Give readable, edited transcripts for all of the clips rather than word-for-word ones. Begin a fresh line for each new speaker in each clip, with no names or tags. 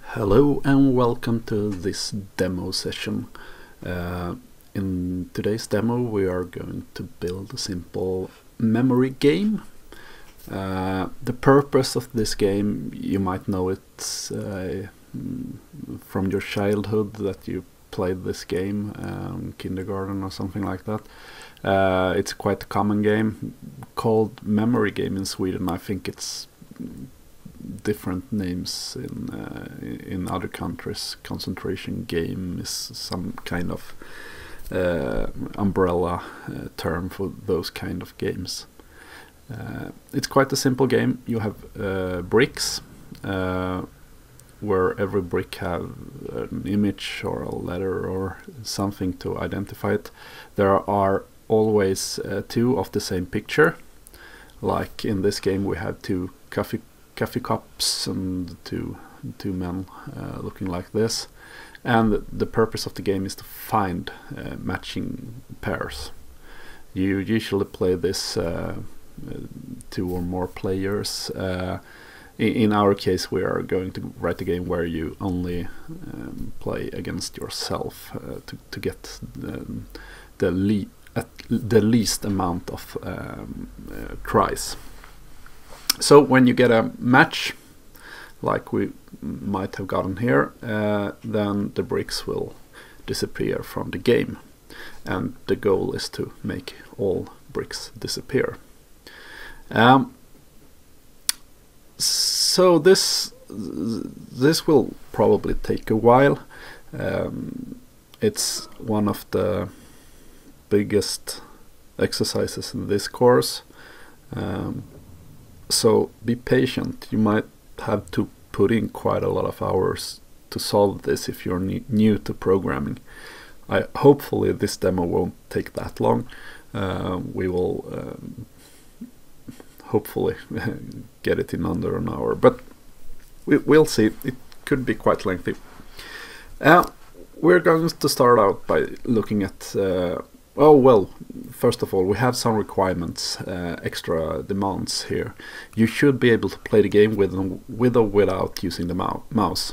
Hello and welcome to this demo session. In today's demo we are going to build a simple memory game. The purpose of this game, you might know it from your childhood, that you played this game in kindergarten or something like that. It's quite a common game called memory game in Sweden. I think it's different names in other countries. Concentration game is some kind of umbrella term for those kind of games. It's quite a simple game. You have bricks where every brick have an image or a letter or something to identify it. There are always two of the same picture. Like in this game we have two coffee cups and two men looking like this, and the purpose of the game is to find matching pairs. You usually play this two or more players. In our case we are going to write a game where you only play against yourself to get the least amount of tries. So when you get a match, like we might have gotten here, then the bricks will disappear from the game, and the goal is to make all bricks disappear. So this will probably take a while. It's one of the biggest exercises in this course. So be patient. You might have to put in quite a lot of hours to solve this if you're new to programming. Hopefully this demo won't take that long. We will hopefully get it in under an hour, but we'll see. It could be quite lengthy. We're going to start out by looking at first of all, we have some requirements, extra demands here. You should be able to play the game with or without using the mouse.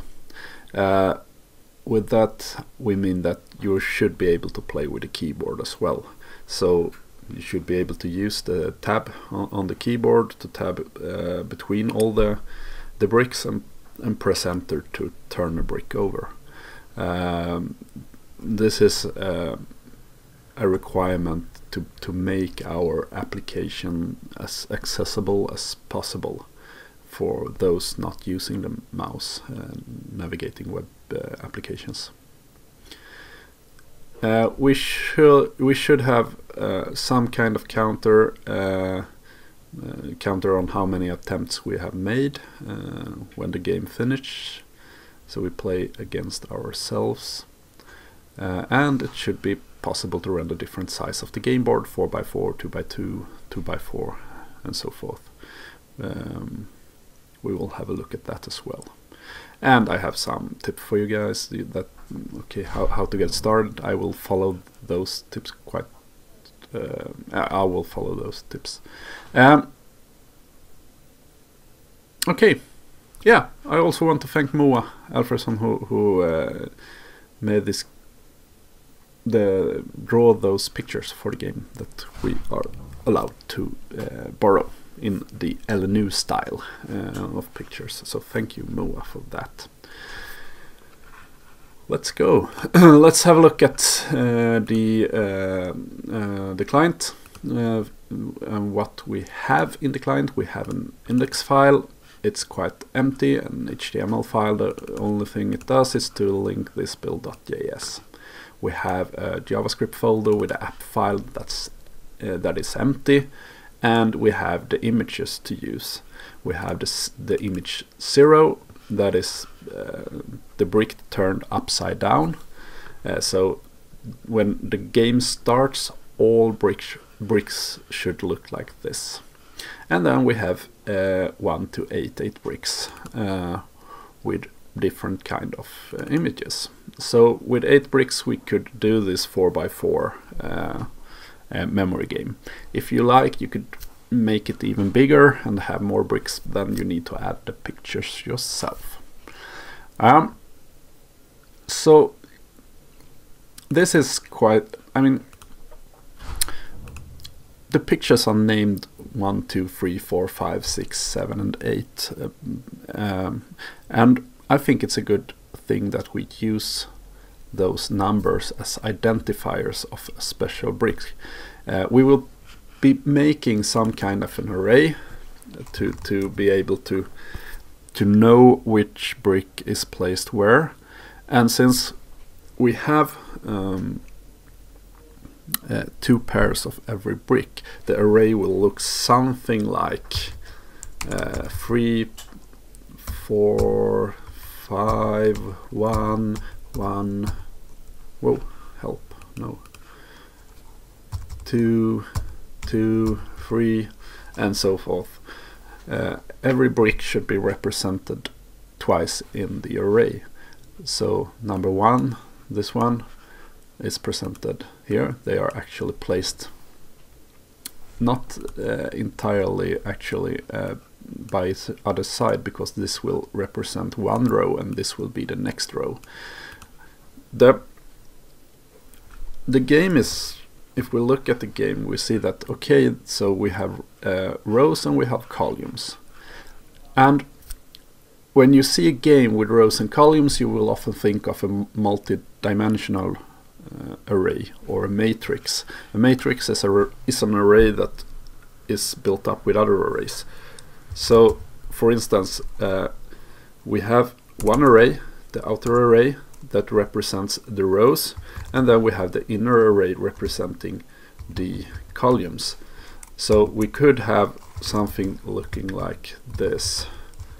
With that, we mean that you should be able to play with the keyboard as well. So you should be able to use the tab on the keyboard to tab between all the bricks and press enter to turn a brick over. This is a requirement to make our application as accessible as possible for those not using the mouse navigating web applications. We should have some kind of counter on how many attempts we have made when the game finishes. So we play against ourselves, and it should be possible to render different size of the game board, 4x4, 2x2, 2x4, and so forth. We will have a look at that as well. And I have some tips for you guys how to get started. I will follow those tips I will follow those tips. Okay, yeah, I also want to thank Moa Alfredsson who made this draw those pictures for the game that we are allowed to borrow in the LNU style of pictures. So thank you, Moa, for that. Let's go. Let's have a look at the client and what we have in the client. We have an index file. It's quite empty, an HTML file. The only thing it does is to link this build.js. We have a JavaScript folder with an app file that is empty, and we have the images to use. We have the image 0, that is the brick turned upside down. So when the game starts, all bricks should look like this. And then we have 1 to 8 bricks with different kind of images. So with 8 bricks we could do this 4x4 memory game. If you like, you could make it even bigger and have more bricks, then you need to add the pictures yourself. So this is quite, I mean, the pictures are named 1, 2, 3, 4, 5, 6, 7, and 8. And I think it's a good thing that we use those numbers as identifiers of a special brick. We will be making some kind of an array to be able to know which brick is placed where. And since we have 2 pairs of every brick, the array will look something like 3, 4, 5, 1, 1, whoa, help, no, 2, 2, 3, and so forth. Every brick should be represented twice in the array. So number 1, this one, is presented here. They are actually placed not entirely actually by its other side, because this will represent one row and this will be the next row. The game is, if we look at the game, we see that, okay, so we have rows and we have columns. And when you see a game with rows and columns, you will often think of a multi-dimensional array or a matrix. A matrix is an array that is built up with other arrays. So, for instance, we have one array, the outer array, that represents the rows, and then we have the inner array representing the columns. So we could have something looking like this.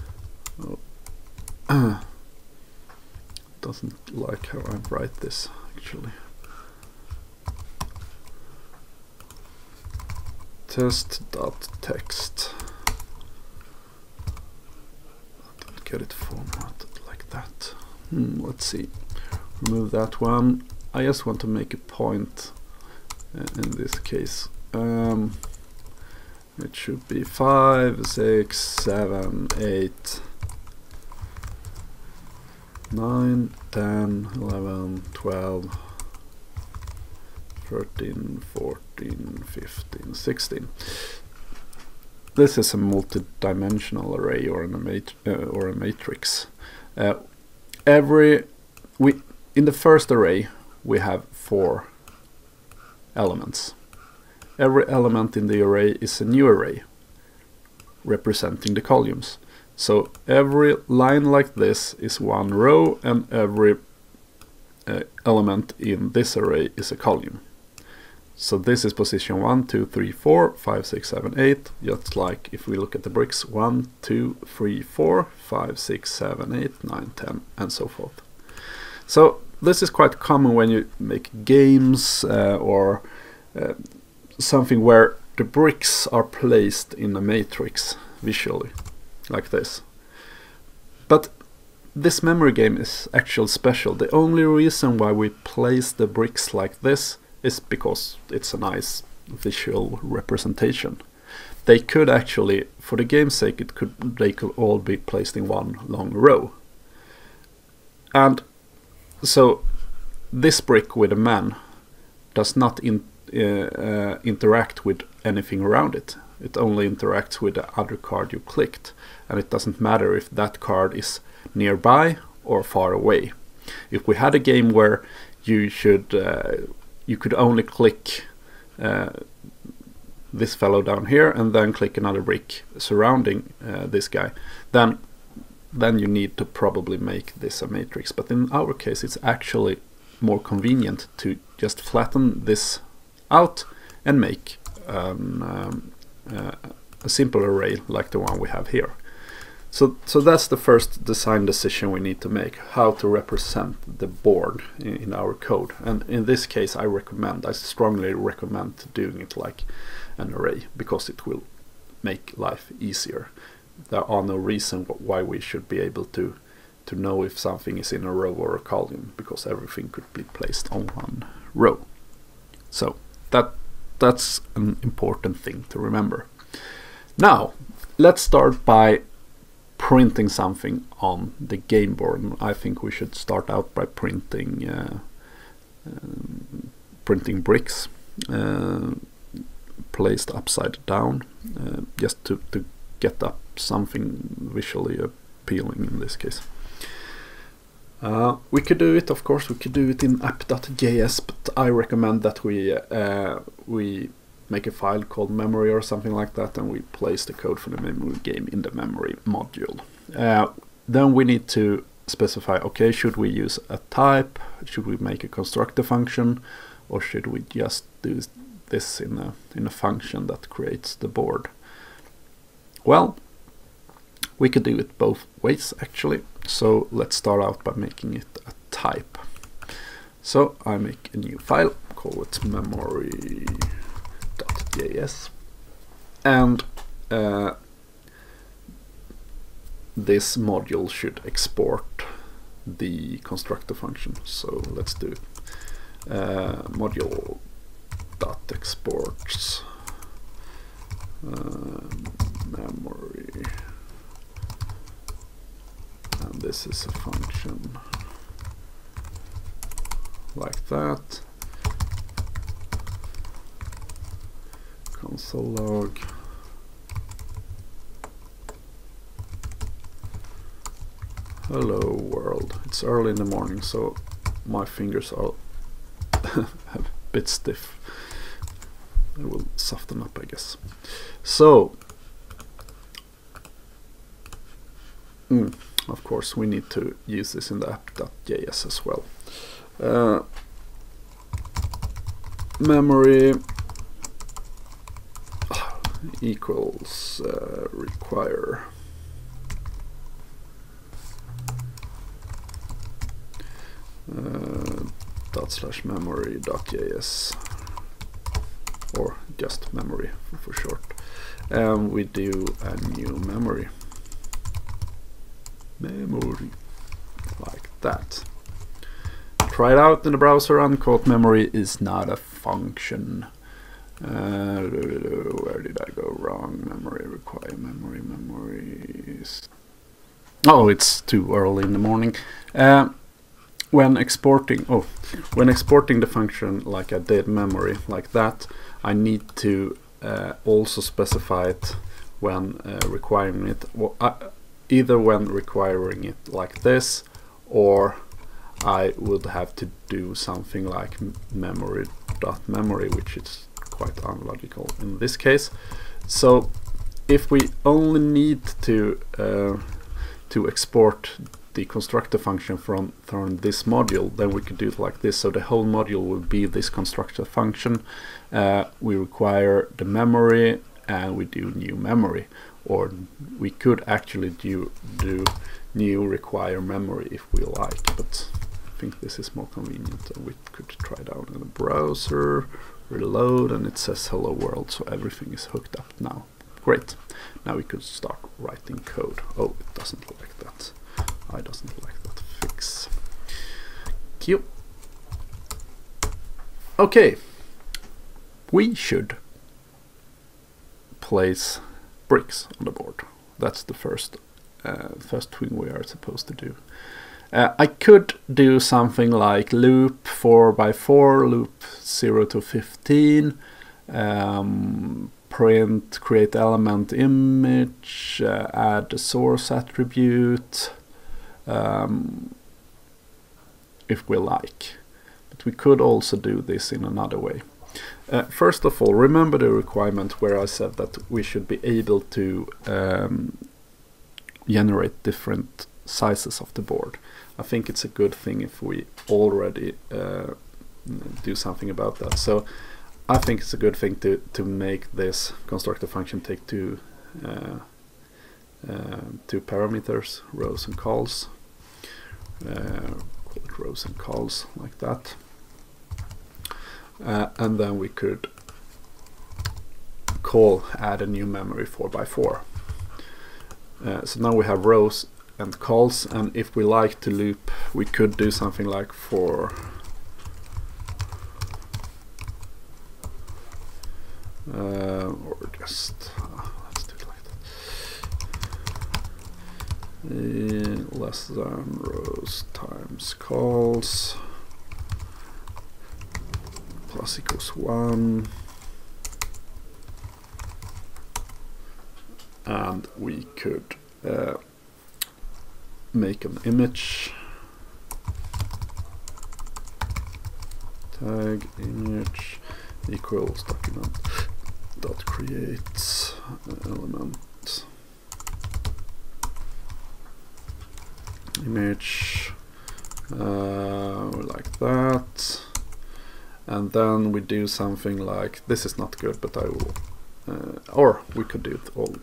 Oh. Doesn't like how I write this actually. Test.text. I didn't get it formatted like that. Let's see. Remove that one. I just want to make a point in this case. It should be 5, 6, 7, 8, 9, 10, 11, 12, 13, 14, 15, 16. This is a multi-dimensional array or a matrix. In the first array we have 4 elements. Every element in the array is a new array representing the columns. So every line like this is one row, and every element in this array is a column. So this is position 1, 2, 3, 4, 5, 6, 7, 8, just like if we look at the bricks 1, 2, 3, 4, 5, 6, 7, 8, 9, 10, and so forth. So this is quite common when you make games or something where the bricks are placed in a matrix visually, like this. But this memory game is actually special. The only reason why we place the bricks like this is because it's a nice visual representation. They could actually, for the game's sake, they could all be placed in one long row. And so this brick with a man does not interact with anything around it. It only interacts with the other card you clicked, and it doesn't matter if that card is nearby or far away. If we had a game where you could only click this fellow down here and then click another brick surrounding this guy, then you need to probably make this a matrix. But in our case, it's actually more convenient to just flatten this out and make a simple array like the one we have here. So that's the first design decision we need to make, how to represent the board in our code. And in this case, I strongly recommend doing it like an array, because it will make life easier. There are no reason why we should be able to know if something is in a row or a column, because everything could be placed on one row. So that's an important thing to remember. Now, let's start by printing something on the game board. And I think we should start out by printing bricks placed upside down, just to get up something visually appealing in this case. We could do it, of course, we could do it in app.js, but I recommend that we make a file called memory or something like that, and we place the code for the memory game in the memory module. Then we need to specify, okay, should we use a type, should we make a constructor function, or should we just do this in a function that creates the board? Well, we could do it both ways actually. So let's start out by making it a type. So I make a new file, call it memory.js, and this module should export the constructor function. So let's do module.exports memory, and this is a function like that. Console log. Hello world. It's early in the morning, so my fingers are a bit stiff. I will soften up, I guess. So, of course, we need to use this in the app.js as well. Memory equals require ./memory.js, or just memory for short, and we do a new memory like that. Try it out in the browser. Unquote memory is not a function. Where did I go wrong? Memory require memories. Oh, it's too early in the morning. When exporting the function like I did memory like that, I need to also specify it when requiring it, either when requiring it like this, or I would have to do something like memory.memory, which is quite unlogical in this case. So if we only need to export the constructor function from this module, then we could do it like this. So the whole module will be this constructor function. We require the memory, and we do new memory, or we could actually do new require memory if we like, but I think this is more convenient, and we could try it out in the browser, reload, and it says hello world, so everything is hooked up now. Great. Now we could start writing code. Oh, it doesn't like that. I doesn't like that fix. Q. Okay, we should place bricks on the board. That's the first thing we are supposed to do. I could do something like loop 4x4, loop 0 to 15, print, create element image, add a source attribute, if we like. But we could also do this in another way. First of all, remember the requirement where I said that we should be able to generate different sizes of the board. I think it's a good thing if we already do something about that. So I think it's a good thing to make this constructor function take two parameters, rows and calls. Call it rows and calls like that. And then we could add a new memory 4x4. So now we have rows and calls, and if we like to loop, we could do something like for or just let's do it like that. less than rows times calls plus equals 1, and we could make an image, tag image equals document dot create element image like that, and then we do something like this. Is not good, but I will or we could do it all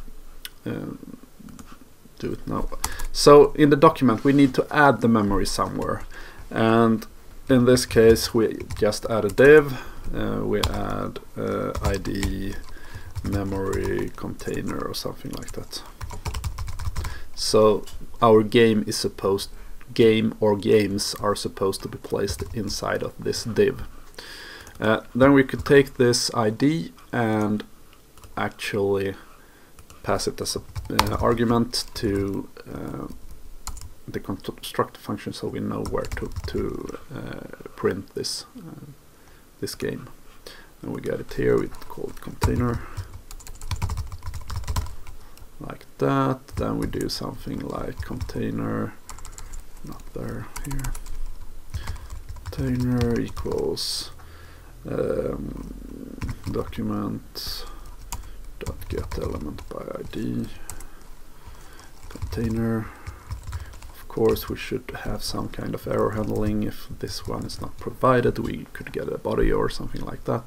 do it now. So in the document we need to add the memory somewhere, and in this case we just add a div, we add id memory container or something like that. So our game is supposed games are supposed to be placed inside of this div. Then we could take this ID and actually pass it as an argument to the constructor function, so we know where to print this this game. And we get it here. We call it container like that. Then we do something like container, not there, here. Container equals document dot get element by ID container. Of course, we should have some kind of error handling. If this one is not provided, we could get a body or something like that.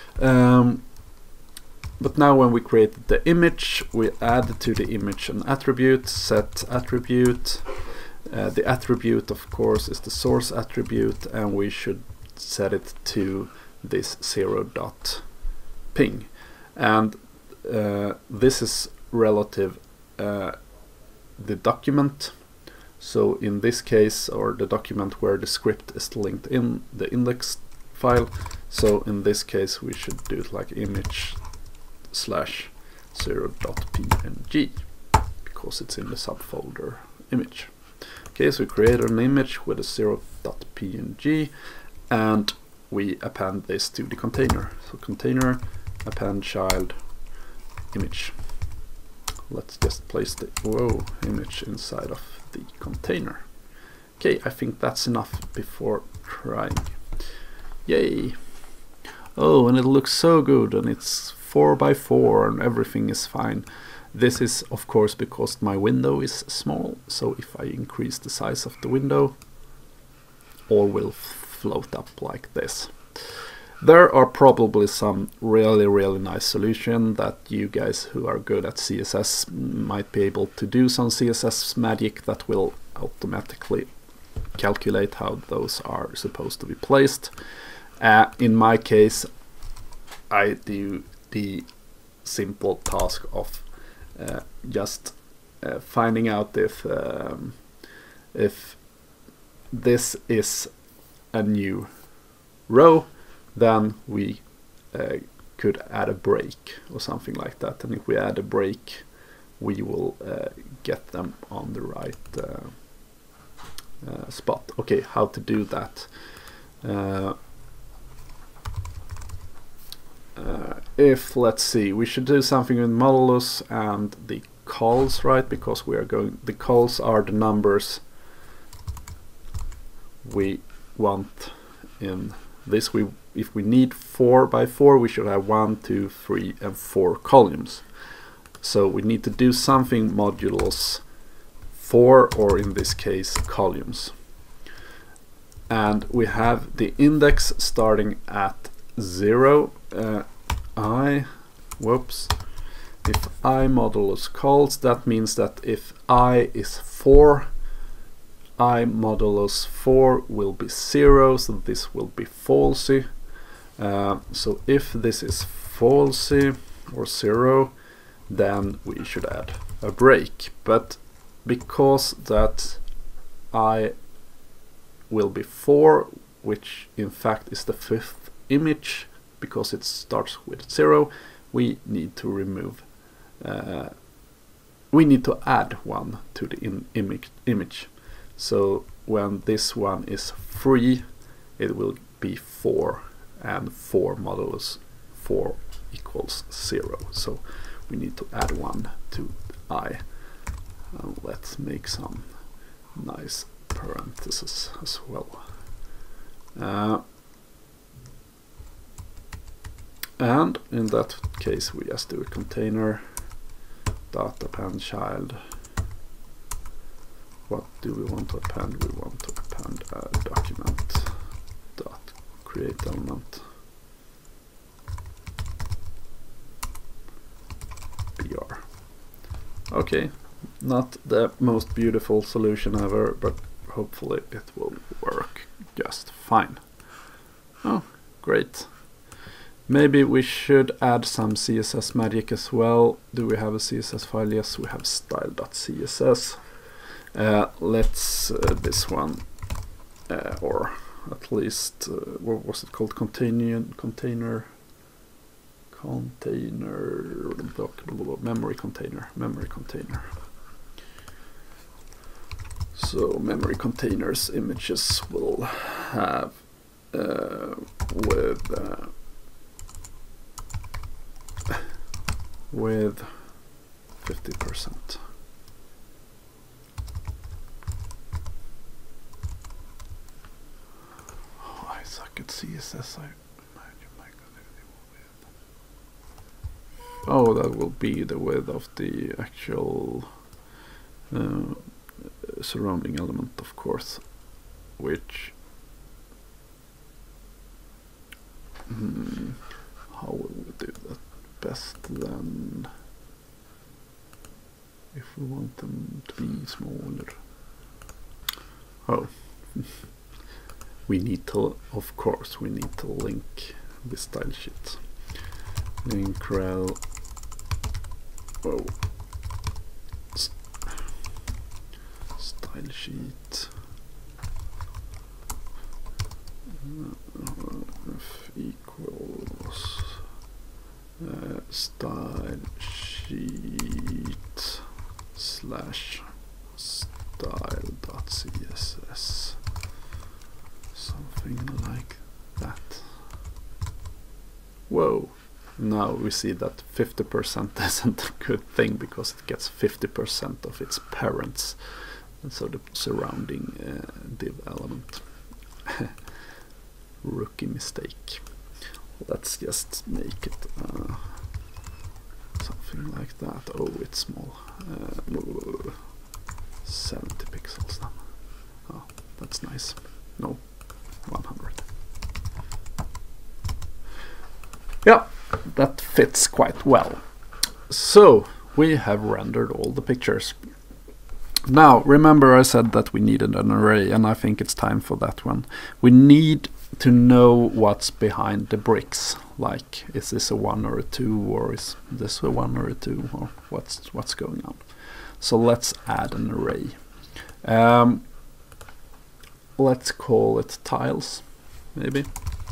But now when we create the image, we add to the image an attribute, set attribute. The attribute, of course, is the source attribute, and we should set it to this 0.ping. And this is relative the document. So in this case, or the document where the script is linked in the index file. So in this case, we should do it like image slash 0.png because it's in the subfolder image. Okay, so we create an image with a 0.png and we append this to the container. So container append child image. Let's just place the image inside of the container. Okay, I think that's enough before trying. Yay! Oh, and it looks so good, and it's 4x4 and everything is fine. This is of course because my window is small, so if I increase the size of the window, all will float up like this. There are probably some really nice solution that you guys who are good at CSS might be able to do some CSS magic that will automatically calculate how those are supposed to be placed. In my case, I do the simple task of just finding out if this is a new row, then we could add a break or something like that, and if we add a break we will get them on the right spot. Okay, how to do that? If, let's see, we should do something with modulus and the calls, right? Because we are going, the calls are the numbers we want in this. If we need 4x4, we should have 1, 2, 3, and 4 columns. So we need to do something modulus 4, or in this case columns. And we have the index starting at 0. If I modulus calls, that means that if I is 4, I modulus 4 will be 0, so this will be falsy. So if this is falsy or 0, then we should add a break. But because that I will be 4, which in fact is the 5th image, because it starts with 0, we need to remove we need to add one to the image. So when this one is free, it will be 4, and 4 modulus 4 equals 0. So we need to add one to I. Let's make some nice parentheses as well. And in that case, we just do a container dot append child. What do we want to append? We want to append a document dot create element br. Okay, not the most beautiful solution ever, but hopefully it will work just fine. Oh, great. Maybe we should add some CSS magic as well. Do we have a CSS file? Yes, we have style.css. Let's this one, or at least what was it called? Container memory container. So memory containers images will have with 50%. Oh, I suck at CSS. Oh, that will be the width of the actual surrounding element, of course, which how will we do that best then, if we want them to be smaller? Oh, we need to, of course, we need to link the style sheet. Link rel. Oh, style sheet equals style sheet slash style.css, something like that. Whoa, now we see that 50% isn't a good thing because it gets 50% of its parents, and so the surrounding div element. Rookie mistake. Let's just make it something like that. Oh, it's small. 70 pixels then. Oh, that's nice. No, 100. Yeah, that fits quite well. So we have rendered all the pictures. Now, remember I said that we needed an array, and I think it's time for that one. We need to know what's behind the bricks. Like, is this a 1 or a 2, or is this a 1 or a 2, or what's going on? So let's add an array. Let's call it tiles, maybe.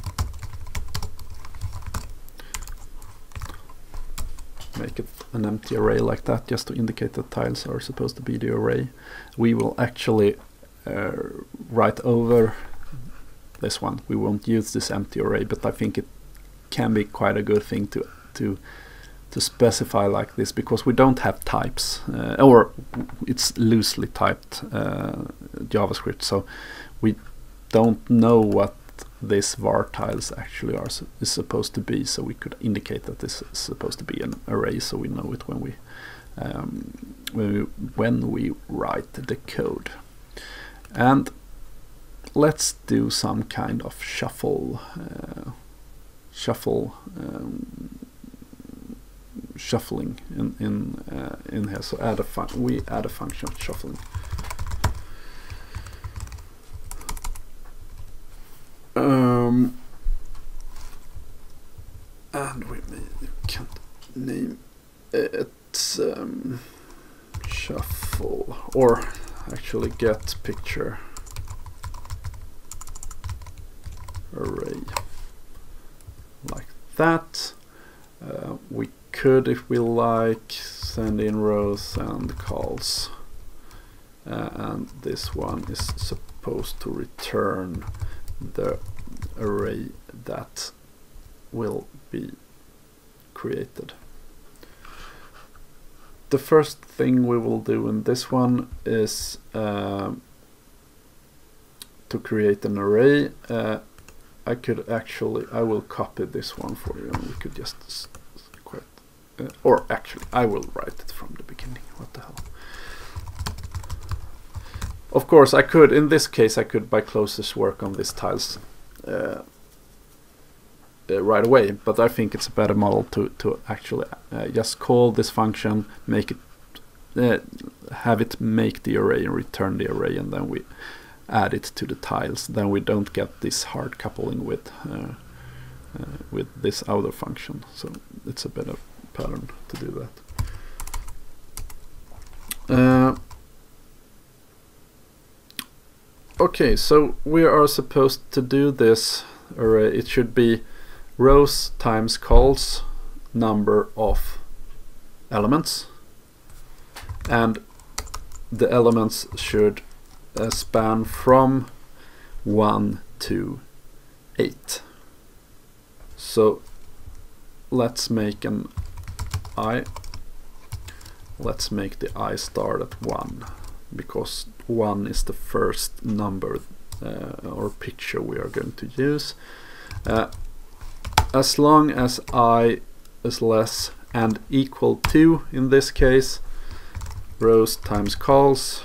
Make it an empty array like that, just to indicate that tiles are supposed to be the array. We will actually write over this one. We won't use this empty array, but I think it can be quite a good thing to specify like this, because we don't have types, or it's loosely typed JavaScript, so we don't know what this var tiles actually is supposed to be. So we could indicate that this is supposed to be an array, so we know it when we write the code. And let's do some kind of shuffling in here. So we add a function of shuffling. And we can name it shuffle, or actually get picture array like that. We could, if we like, send in rows and calls, and this one is supposed to return the array that will be created. The first thing we will do in this one is to create an array. I will copy this one for you, and we could just or actually I will write it from the beginning. What the hell? Of course I could, in this case I could by closest work on these tiles right away, but I think it's a better model to actually just call this function, make it have it make the array and return the array, and then we add it to the tiles. Then we don't get this hard coupling with this outer function, so it's a better pattern to do that. Okay, so we are supposed to do this array. It should be rows times calls number of elements, and the elements should span from 1 to 8. So let's make an I. Let's make the I start at 1, because 1 is the first number or picture we are going to use. As long as I is less and equal to, in this case, rows times calls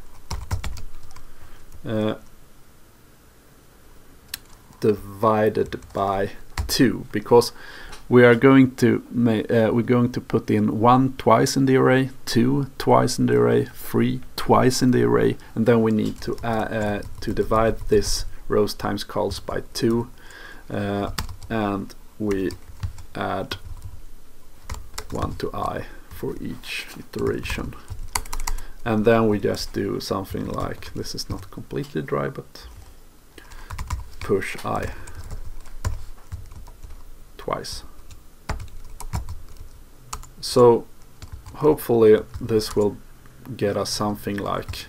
divided by 2, because we are going to put in 1 twice in the array, 2 twice in the array, 3 twice in the array, and then we need to divide this rows times calls by 2, and we add 1 to I for each iteration. And then we just do something like, this is not completely dry, but push I twice. So hopefully this will get us something like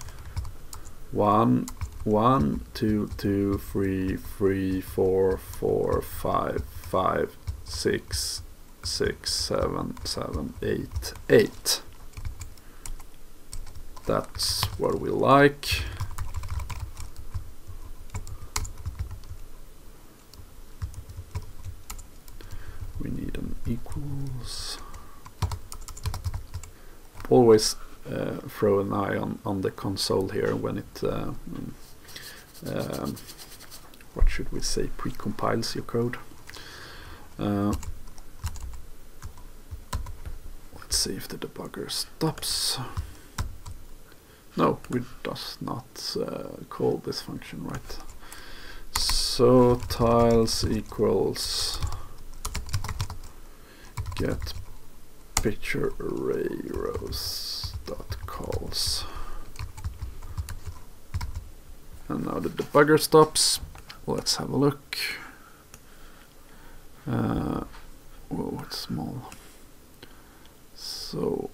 1, 1, 2, 2, 3, 3, 4, 4, 5, 5, 6, 6, 7, 7, 8, 8. That's what we like. We need an equals. Always throw an eye on the console here when it what should we say, pre-compiles your code. Let's see if the debugger stops. No, it does not call this function, right? So tiles equals get picture array rows dot calls. And now the debugger stops. Let's have a look. Whoa, it's small. So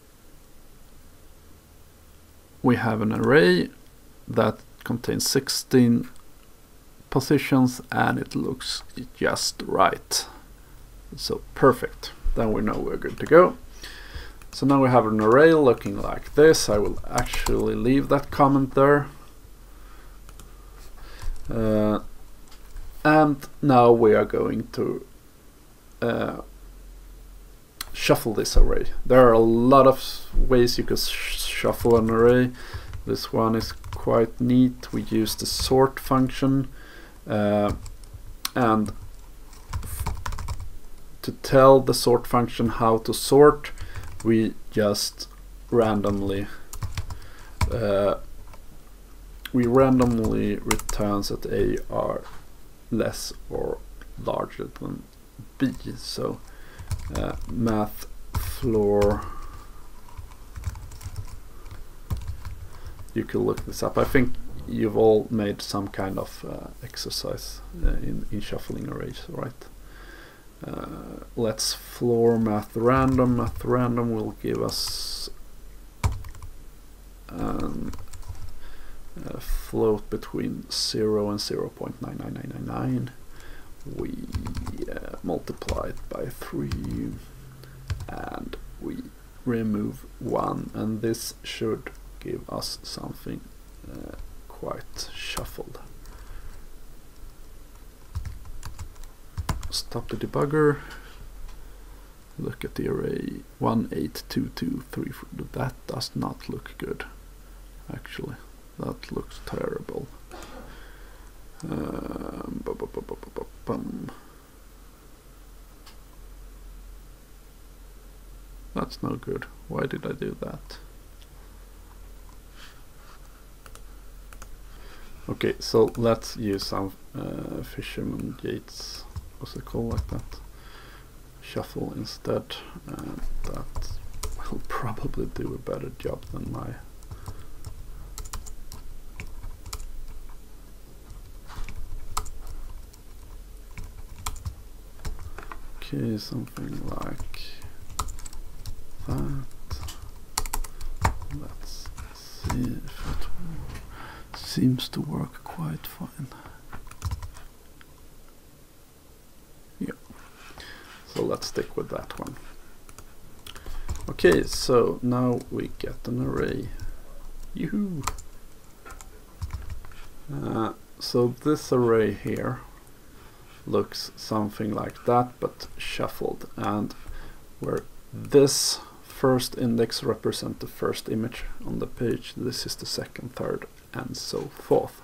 we have an array that contains 16 positions, and it looks just right. So perfect. Then we know we're good to go. So now we have an array looking like this. I will actually leave that comment there. And now we are going to shuffle this array. There are a lot of ways you can shuffle an array. This one is quite neat. We use the sort function, and to tell the sort function how to sort, we just randomly returns that A are less or larger than B. So math floor, you can look this up. I think you've all made some kind of exercise in shuffling arrays, right? Let's floor math random. Math random will give us a float between 0 and 0.99999. We multiply it by 3 and we remove 1, and this should give us something quite shuffled. Stop the debugger. Look at the array 1, 8, 2, 2, 3, 4. That does not look good. Actually, that looks terrible. That's no good. Why did I do that? Okay, so let's use some Fisherman Yates, what's it called, like that? Shuffle instead, and that will probably do a better job than my okay, something like that. Let's see if it seems to work quite fine. Yeah, so let's stick with that one. Okay, so now we get an array. Yoo-hoo! So this array here looks something like that, but shuffled, and where this first index represents the first image on the page, this is the second, third, and so forth.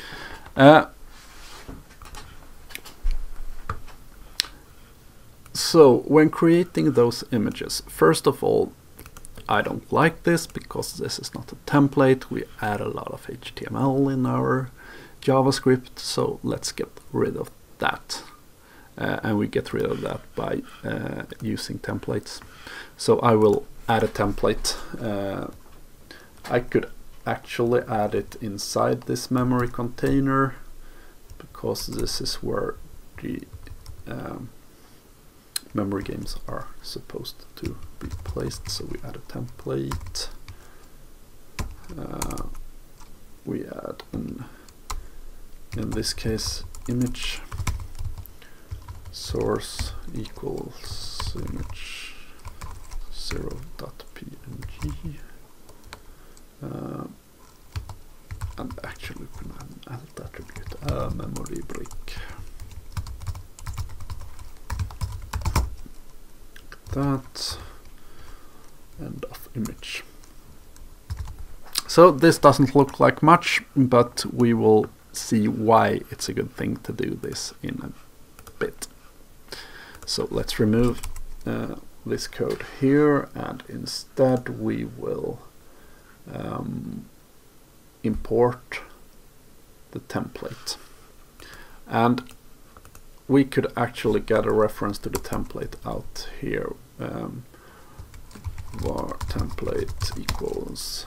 So when creating those images, first of all, I don't like this because this is not a template. We add a lot of HTML in our JavaScript, so let's get rid of that. And we get rid of that by using templates. So I will add a template. I could actually add it inside this memory container, because this is where the memory games are supposed to be placed. So we add a template. We add an, in this case, image source equals image 0.png, and actually we can add an alt attribute, a memory brick. That end of image. So this doesn't look like much, but we will see why it's a good thing to do this in a bit. So let's remove this code here, and instead we will import the template. And we could actually get a reference to the template out here. Var template equals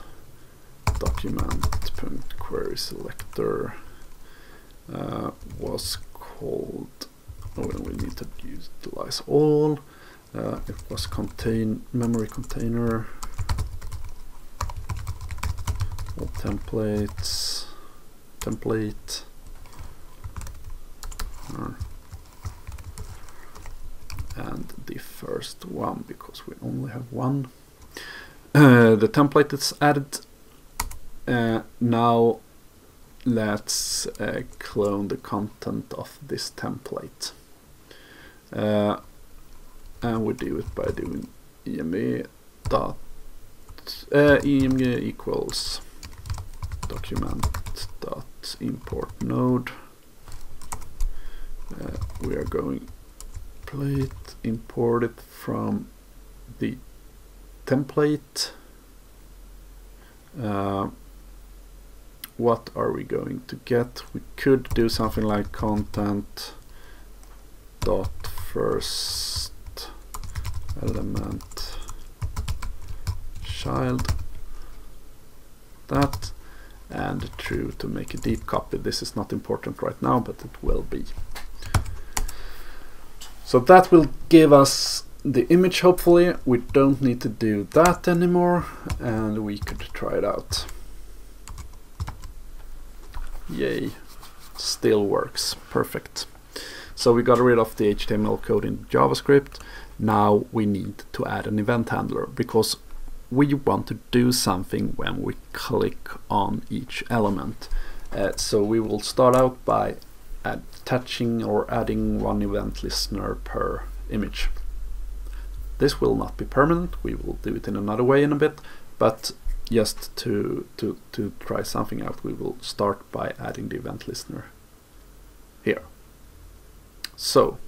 document.querySelector was called, we need to utilize all. It was contain memory container, all templates, template, and the first one, because we only have one. The template is added. Now let's clone the content of this template. And we do it by doing emg equals document.import node. We are going plate, import it from the template. What are we going to get? We could do something like content dot first element child, that, and true to make a deep copy. This is not important right now, but it will be. So that will give us the image. Hopefully we don't need to do that anymore, and we could try it out. Yay, still works, perfect. So we got rid of the HTML code in JavaScript. Now we need to add an event handler, because we want to do something when we click on each element. So we will start out by attaching or adding one event listener per image. This will not be permanent, we will do it in another way in a bit, but just to try something out, we will start by adding the event listener here. So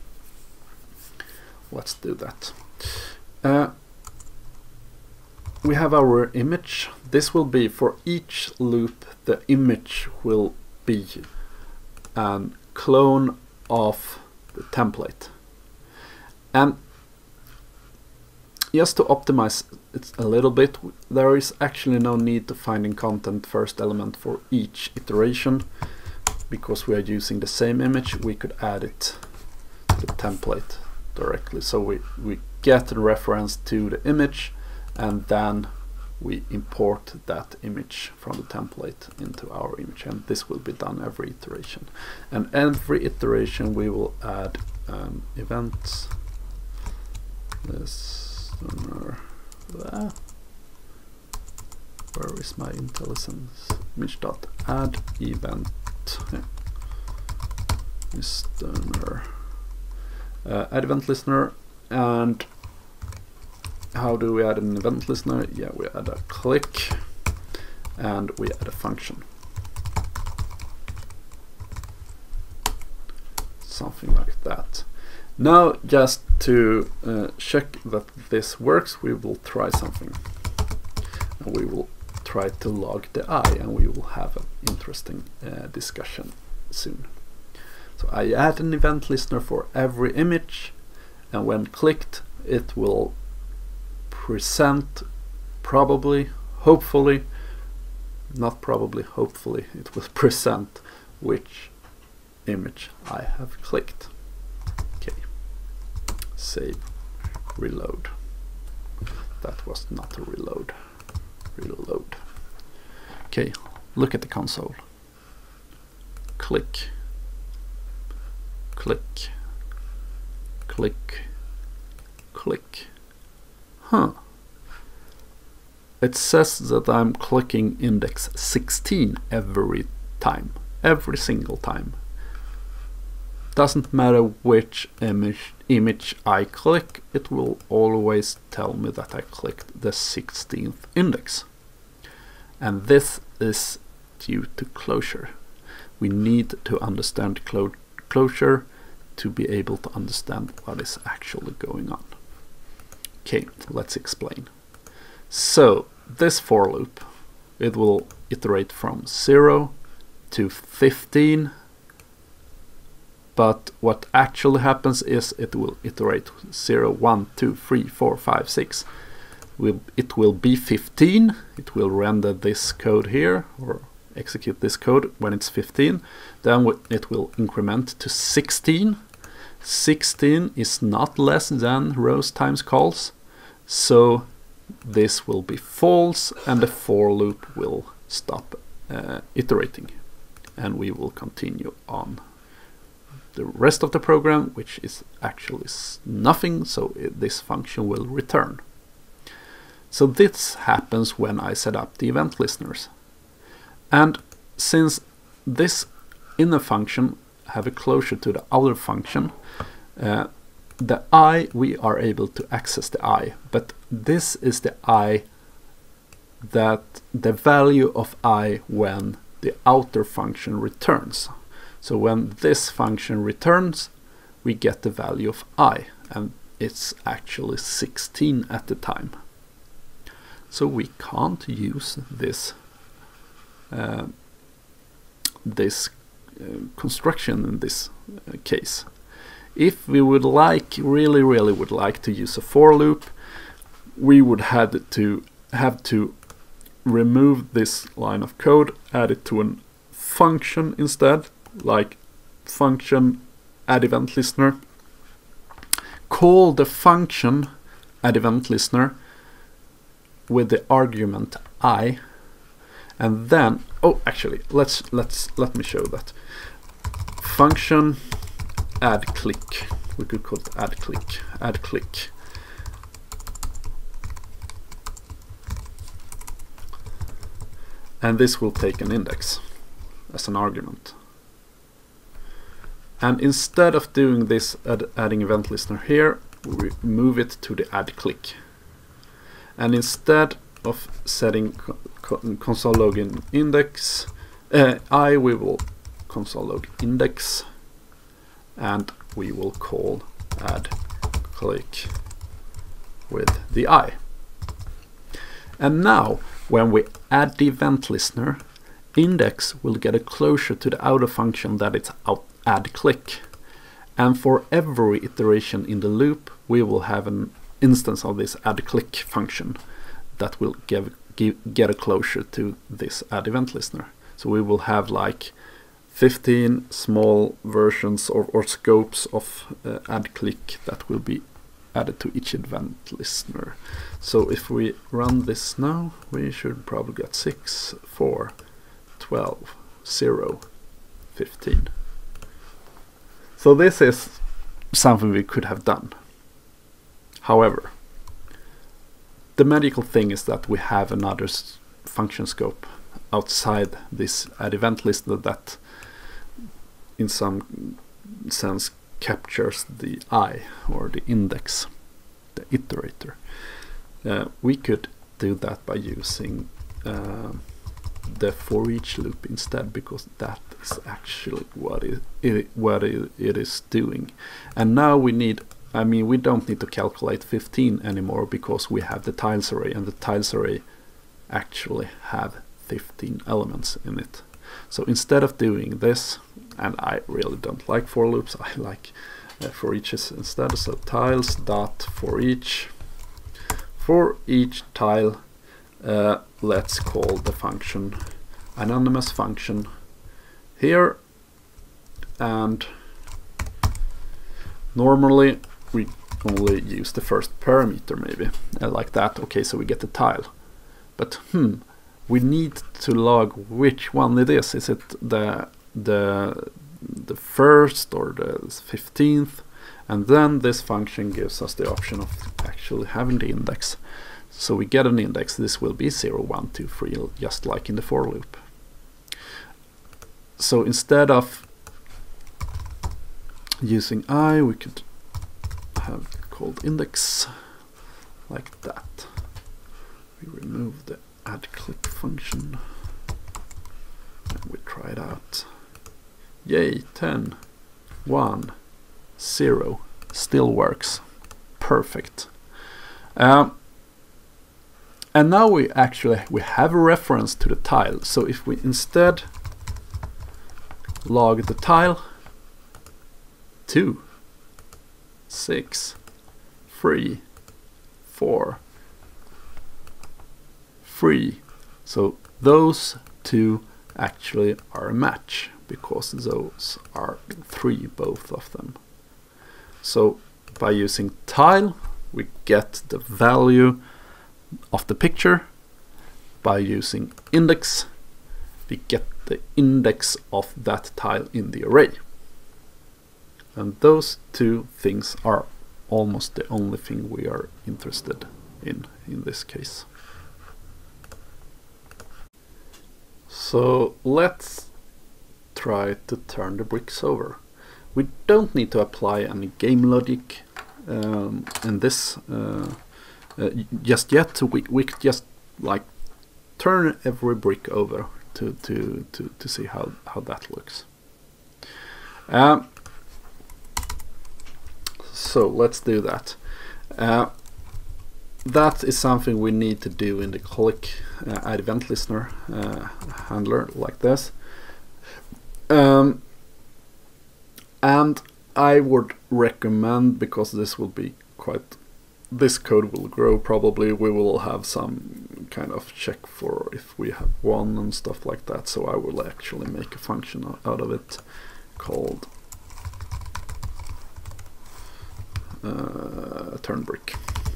let's do that. We have our image. This will be for each loop, the image will be a clone of the template. And just to optimize it a little bit, there is actually no need to finding content first element for each iteration, because we are using the same image. We could add it to the template directly. So we get the reference to the image, and then we import that image from the template into our image, and this will be done every iteration. And every iteration we will add events listener. Where is my IntelliSense? Image.add event listener. Add event listener. And how do we add an event listener? Yeah, we add a click and we add a function. Something like that. Now, just to check that this works, we will try something. And we will try to log the I, and we will have an interesting discussion soon. So I add an event listener for every image, and when clicked, it will present, probably, hopefully, not probably, hopefully, it will present which image I have clicked. Okay, save, reload. That was not a reload. Reload. Okay, look at the console. Click, click, click, click. Huh. It says that I'm clicking index 16 every time, every single time. Doesn't matter which image I click, it will always tell me that I clicked the 16th index. And this is due to Clojure. We need to understand Clojure to be able to understand what is actually going on. Okay, let's explain. So this for loop, it will iterate from 0 to 15, but what actually happens is it will iterate 0, 1, 2, 3, 4, 5, 6. It will be 15. It will render this code here, or execute this code when it's 15. Then it will increment to 16. 16 is not less than rows times calls, so this will be false, and the for loop will stop iterating, and we will continue on the rest of the program, which is actually nothing, so this function will return. So this happens when I set up the event listeners. And since this inner function have a closure to the other function, the I, we are able to access the I, but this is the I, that the value of I when the outer function returns. So when this function returns, we get the value of I, and it's actually 16 at the time. So we can't use this construction in this case. If we would like, really would like to use a for loop, we would have to remove this line of code, add it to a function instead, like function add event listener, call the function add event listener with the argument I, and then actually let me show that. Function add click, we could call it add click, and this will take an index as an argument. And instead of doing this adding event listener here, we move it to the add click. And instead of setting console login index I, we will console log index, and we will call add click with the I. And now when we add the event listener, index will get a closure to the outer function that it's add click, and for every iteration in the loop we will have an instance of this add click function that will get a closure to this add event listener. So we will have like 15 small versions or scopes of add click that will be added to each event listener. So if we run this now, we should probably get 6, 4, 12, 0, 15. So this is something we could have done. However, the magical thing is that we have another function scope outside this add event listener that in some sense captures the I, or the index, the iterator. We could do that by using the for each loop instead, because that is actually what it is doing. And now we don't need to calculate 15 anymore, because we have the tiles array, and the tiles array actually have 15 elements in it. So instead of doing this, and I really don't like for loops, I like for eaches instead. So tiles dot for each tile, let's call the function anonymous function here, and normally we only use the first parameter, maybe like that. Okay, so we get the tile, but we need to log which one it is. Is it the first or the 15th? And then this function gives us the option of actually having the index. So we get an index. This will be 0, 1, 2, 3, just like in the for loop. So instead of using I, we could have called index like that. We remove the add click function and we try it out. Yay, 10, 1, 0, still works. Perfect. And now we have a reference to the tile. So if we instead log the tile 2, 6, 3, 4, 3, so those two actually are a match, because those are 3, both of them. So by using tile, we get the value of the picture. By using index, we get the index of that tile in the array. And those two things are almost the only thing we are interested in this case. So let's try to turn the bricks over. We don't need to apply any game logic in this just yet. We could just like turn every brick over to see how that looks. So let's do that. That is something we need to do in the click add event listener handler like this. And I would recommend, because this will be this code will grow probably, we will have some kind of check for if we have 1 and stuff like that. So I will actually make a function out of it called Turnbrick.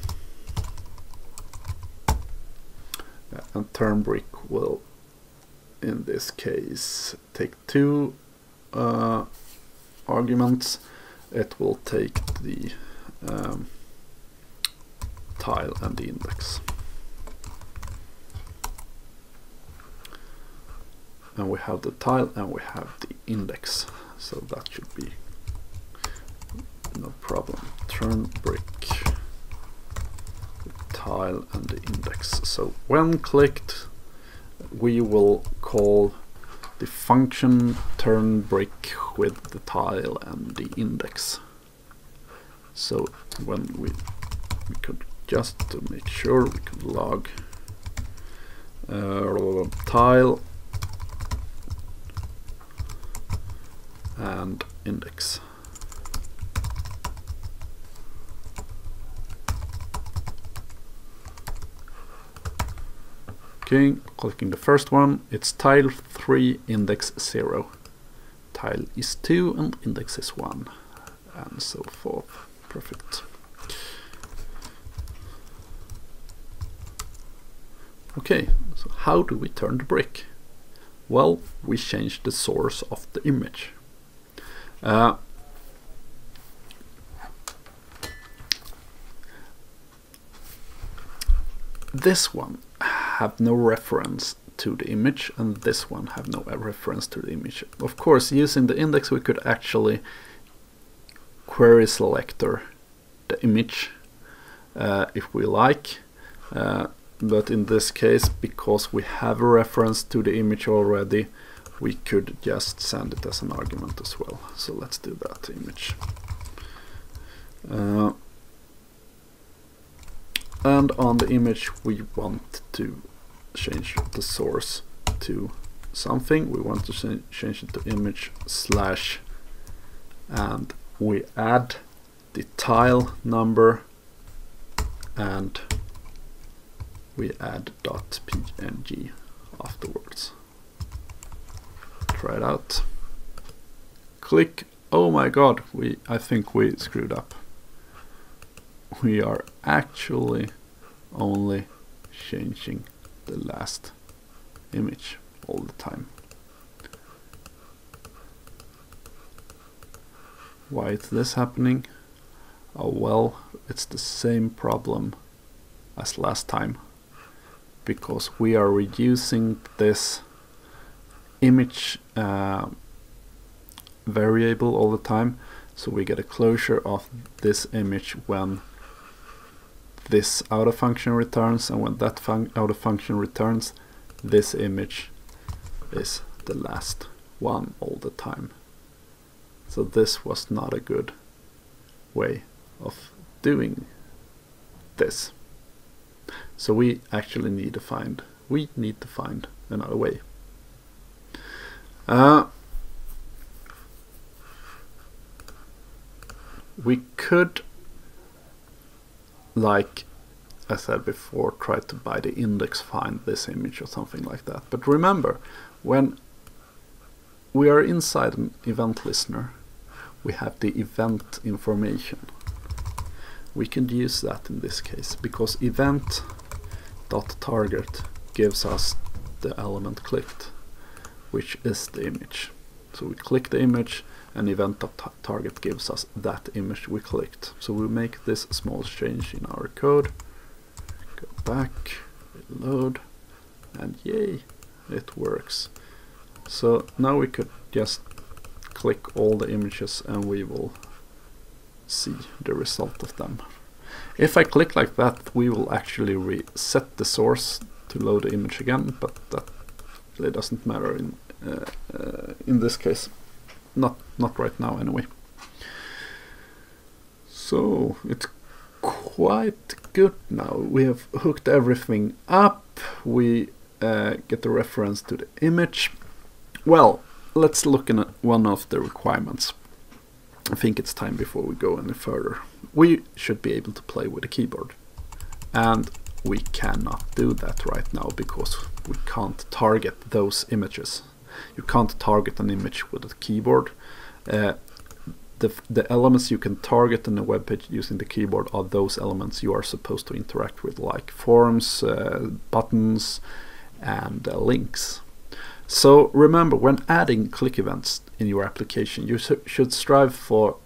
And Turnbrick will, in this case, take 2 arguments. It will take the tile and the index. And we have the tile and we have the index, so that should be no problem. Turnbrick, the tile and the index. So when clicked, we will call the function Turnbrick with the tile and the index. So when we could, just to make sure, we could log tile and index. Okay, clicking the first one, it's tile 3, index 0. Tile is 2 and index is 1, and so forth. Perfect. Okay, so how do we turn the brick? Well, we change the source of the image. This one have no reference to the image, and this one have no reference to the image. Of course, using the index we could actually query selector the image if we like, but in this case, because we have a reference to the image already, we could just send it as an argument as well. So let's do that. Image. And on the image we want to change the source to something. We want to change it to image slash, and we add the tile number and we add .png afterwards. Try it out. Click. Oh my god, I think we screwed up. We are actually only changing the last image all the time. Why is this happening? Oh well, it's the same problem as last time, because we are reducing this image variable all the time, so we get a closure of this image when this outer function returns, and when that outer function returns, this image is the last one all the time. So this was not a good way of doing this. So we actually need to find another way. We could, like I said before, try to by the index find this image or something like that. But remember, when we are inside an event listener, we have the event information. We can use that in this case, because event.target gives us the element clicked, which is the image. So we click the image, and event.target gives us that image we clicked. So we make this small change in our code, go back, reload, and yay, it works. So now we could just click all the images and we will see the result of them. If I click like that, we will actually reset the source to load the image again, but that really doesn't matter in this case. Not right now anyway. So it's quite good now. We have hooked everything up. We get the reference to the image. Well, let's look at one of the requirements. I think it's time before we go any further. We should be able to play with the keyboard, and we cannot do that right now because we can't target those images. You can't target an image with a keyboard. The the elements you can target in a web page using the keyboard are those elements you are supposed to interact with, like forms, buttons, and links. So remember, when adding click events in your application, you should strive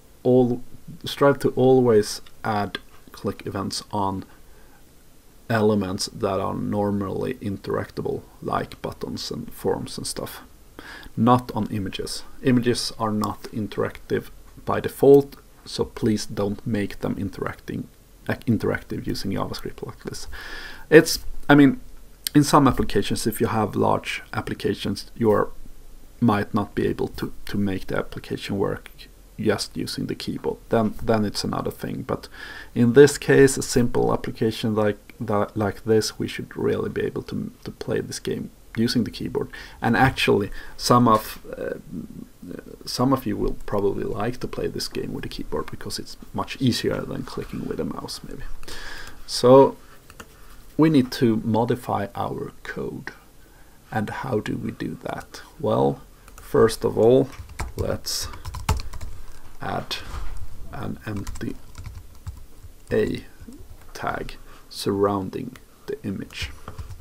to always add click events on elements that are normally interactable, like buttons and forms and stuff, not on images. Images are not interactive by default, so please don't make them interactive using JavaScript like this. I mean, in some applications, if you have large applications, you might not be able to make the application work just using the keyboard. Then it's another thing. But in this case, a simple application like this, we should really be able to play this game using the keyboard. And actually, some of you will probably like to play this game with the keyboard because it's much easier than clicking with a mouse, maybe. So we need to modify our code. And how do we do that? Well, first of all, let's add an empty A tag surrounding the image.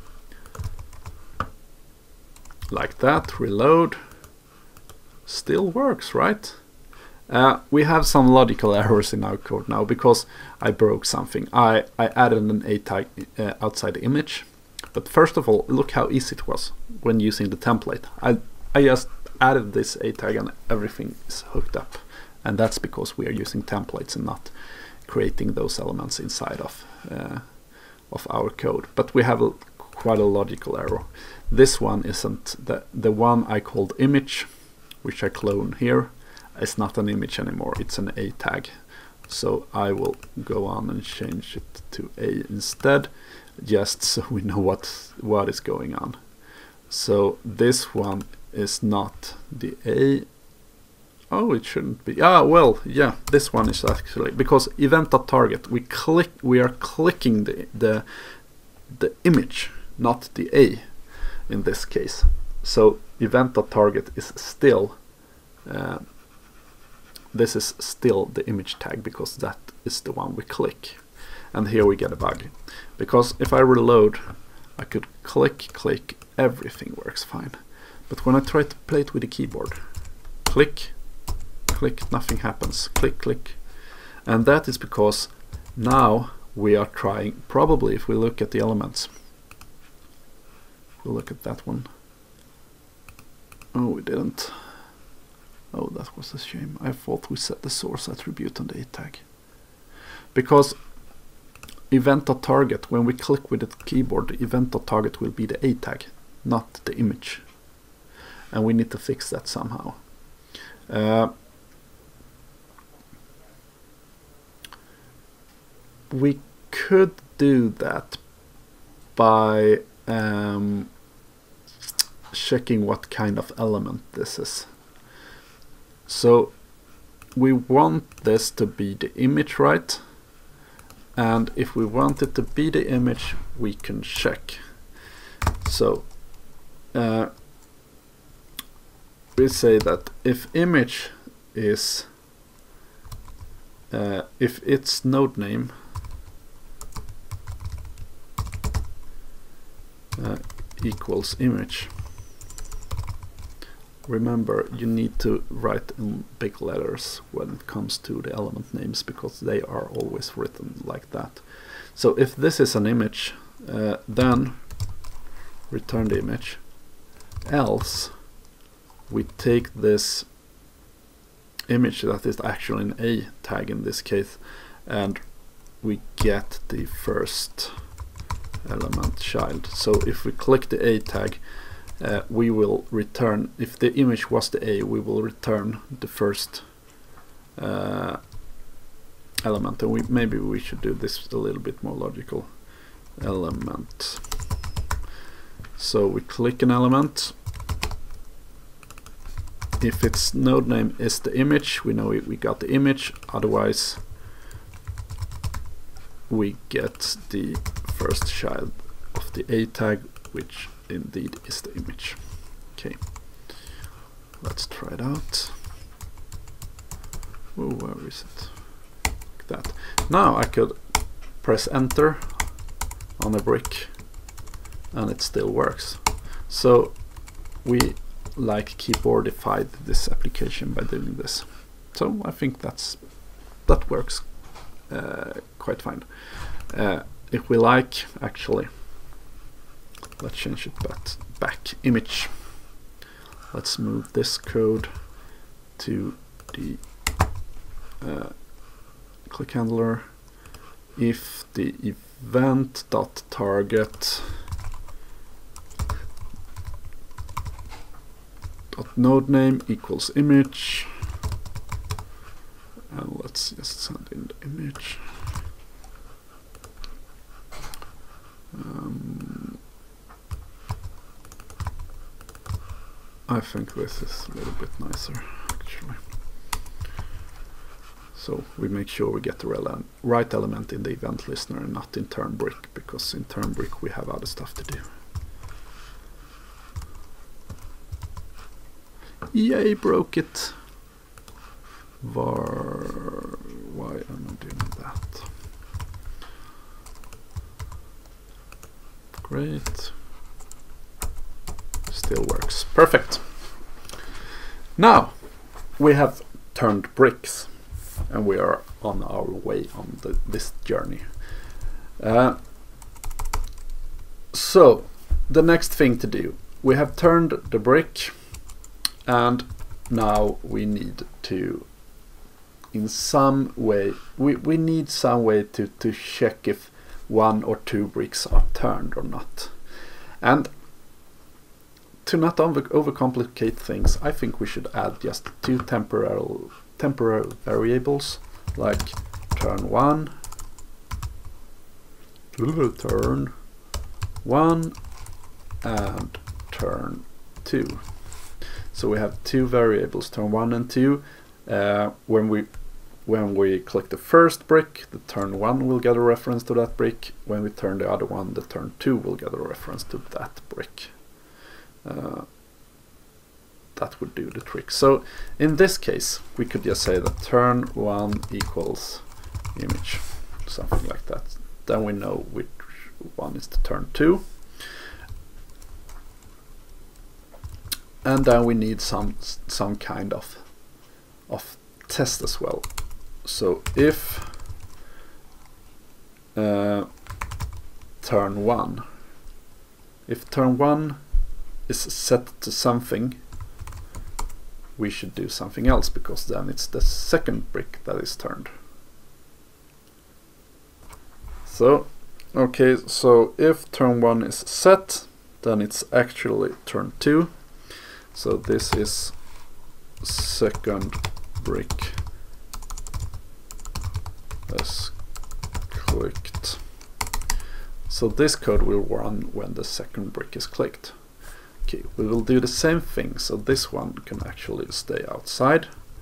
Like that, reload. Still works, right? We have some logical errors in our code now because I broke something. I added an A tag outside the image. But first of all, look how easy it was when using the template. I just added this A tag and everything is hooked up. And that's because we are using templates and not creating those elements inside of our code. But we have quite a logical error. This one isn't the one I called image, which I clone here. It's not an image anymore, it's an A tag. So I will go on and change it to A instead, just so we know what is going on. So this one is not the A. Oh, it shouldn't be. Ah, well, yeah, this one is actually, because event.target, we are clicking the image, not the A in this case. So event.target is still this is still the image tag because that is the one we click. And here we get a bug, because if I reload, I could click, everything works fine. But when I try to play it with the keyboard, click, nothing happens, click. And that is because now we are trying, probably if we look at the elements, we'll look at that one. Oh, we didn't. Oh, that was a shame. I thought we set the source attribute on the A tag. Because event.target, when we click with the keyboard, the event.target will be the A tag, not the image. And we need to fix that somehow. We could do that by checking what kind of element this is. So we want this to be the image, right? And if we want it to be the image, we can check. So we say that if image is if its node name equals image. Remember, you need to write in big letters when it comes to the element names, because they are always written like that. So if this is an image, then return the image. Else, we take this image that is actually an A tag in this case, and we get the first element child. So if we click the A tag, we will return, if the image was the A, we will return the first element. And maybe we should do this a little bit more logical. Element. So we click an element. If its node name is the image, we know we got the image. Otherwise, we get the first child of the A tag, which indeed is the image. Okay, let's try it out. Oh, where is it? Like that. Now I could press enter on a brick and it still works. So we like keyboardified this application by doing this. So I think that works quite fine. If we like, actually, let's change it back image. Let's move this code to the click handler. If the event.target node name equals image, and let's just send in the image. I think this is a little bit nicer, actually. So we make sure we get the right element in the event listener and not in turnbrick, because in turnbrick we have other stuff to do. Yay, broke it. Var, why am I doing that? Great. Still works. Perfect. Now we have turned bricks and we are on our way on this journey. So the next thing to do, we have turned the brick, and now we need to, in some way, we need some way to check if 1 or 2 bricks are turned or not. And to not overcomplicate things, I think we should add just 2 temporary variables, like turn 1, turn 1, and turn 2. So we have 2 variables, turn 1 and 2. When we click the first brick, the turn 1 will get a reference to that brick. When we turn the other one, the turn 2 will get a reference to that brick. That would do the trick. So in this case, we could just say that turn 1 equals image, something like that. Then we know which one is the turn 2. And then we need some kind of test as well. So if turn 1 is set to something, we should do something else, because then it's the second brick that is turned. So okay, so if turn 1 is set, then it's actually turn 2. So this is second brick as clicked. So this code will run when the second brick is clicked. Okay, we will do the same thing. So this one can actually stay outside.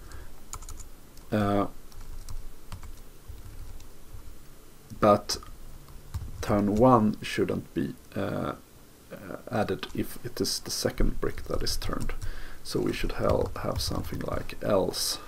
But turn 1 shouldn't be added if it is the second brick that is turned. So we should have something like else.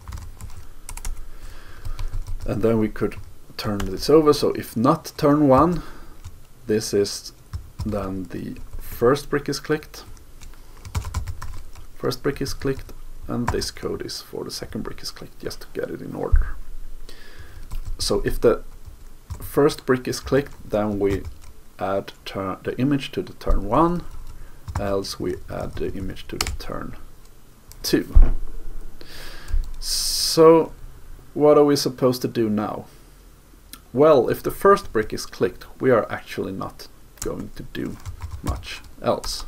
And then we could turn this over. So if not turn 1, this is then the first brick is clicked. First brick is clicked, and this code is for the second brick is clicked, just to get it in order. So if the first brick is clicked, then we add the image to the turn 1, else we add the image to the turn 2. So what are we supposed to do now? Well, if the first brick is clicked, we are actually not going to do much else.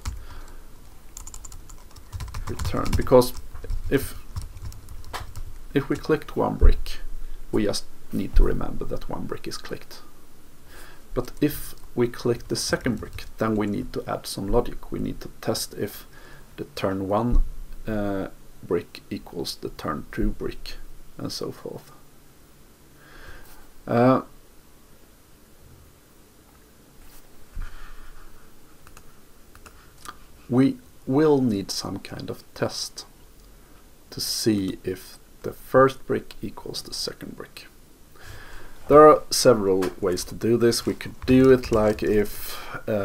Return, because if we clicked 1 brick, we just need to remember that 1 brick is clicked. But if we click the second brick, then we need to add some logic. We need to test if the turn 1 brick equals the turn 2 brick, and so forth. We will need some kind of test to see if the first brick equals the second brick. There are several ways to do this. We could do it like if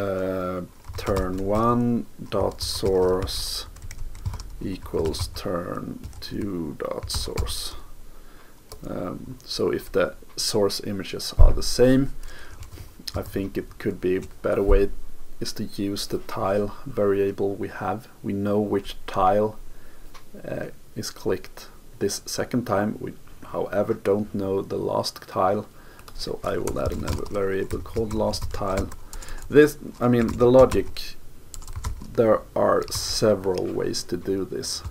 turn1 dot source equals turn2 dot source. So if the source images are the same, I think it could be a better way is to use the tile variable we have. We know which tile is clicked this second time. We, however, don't know the last tile, so I will add a variable called last tile. This, I mean, the logic, there are several ways to do this.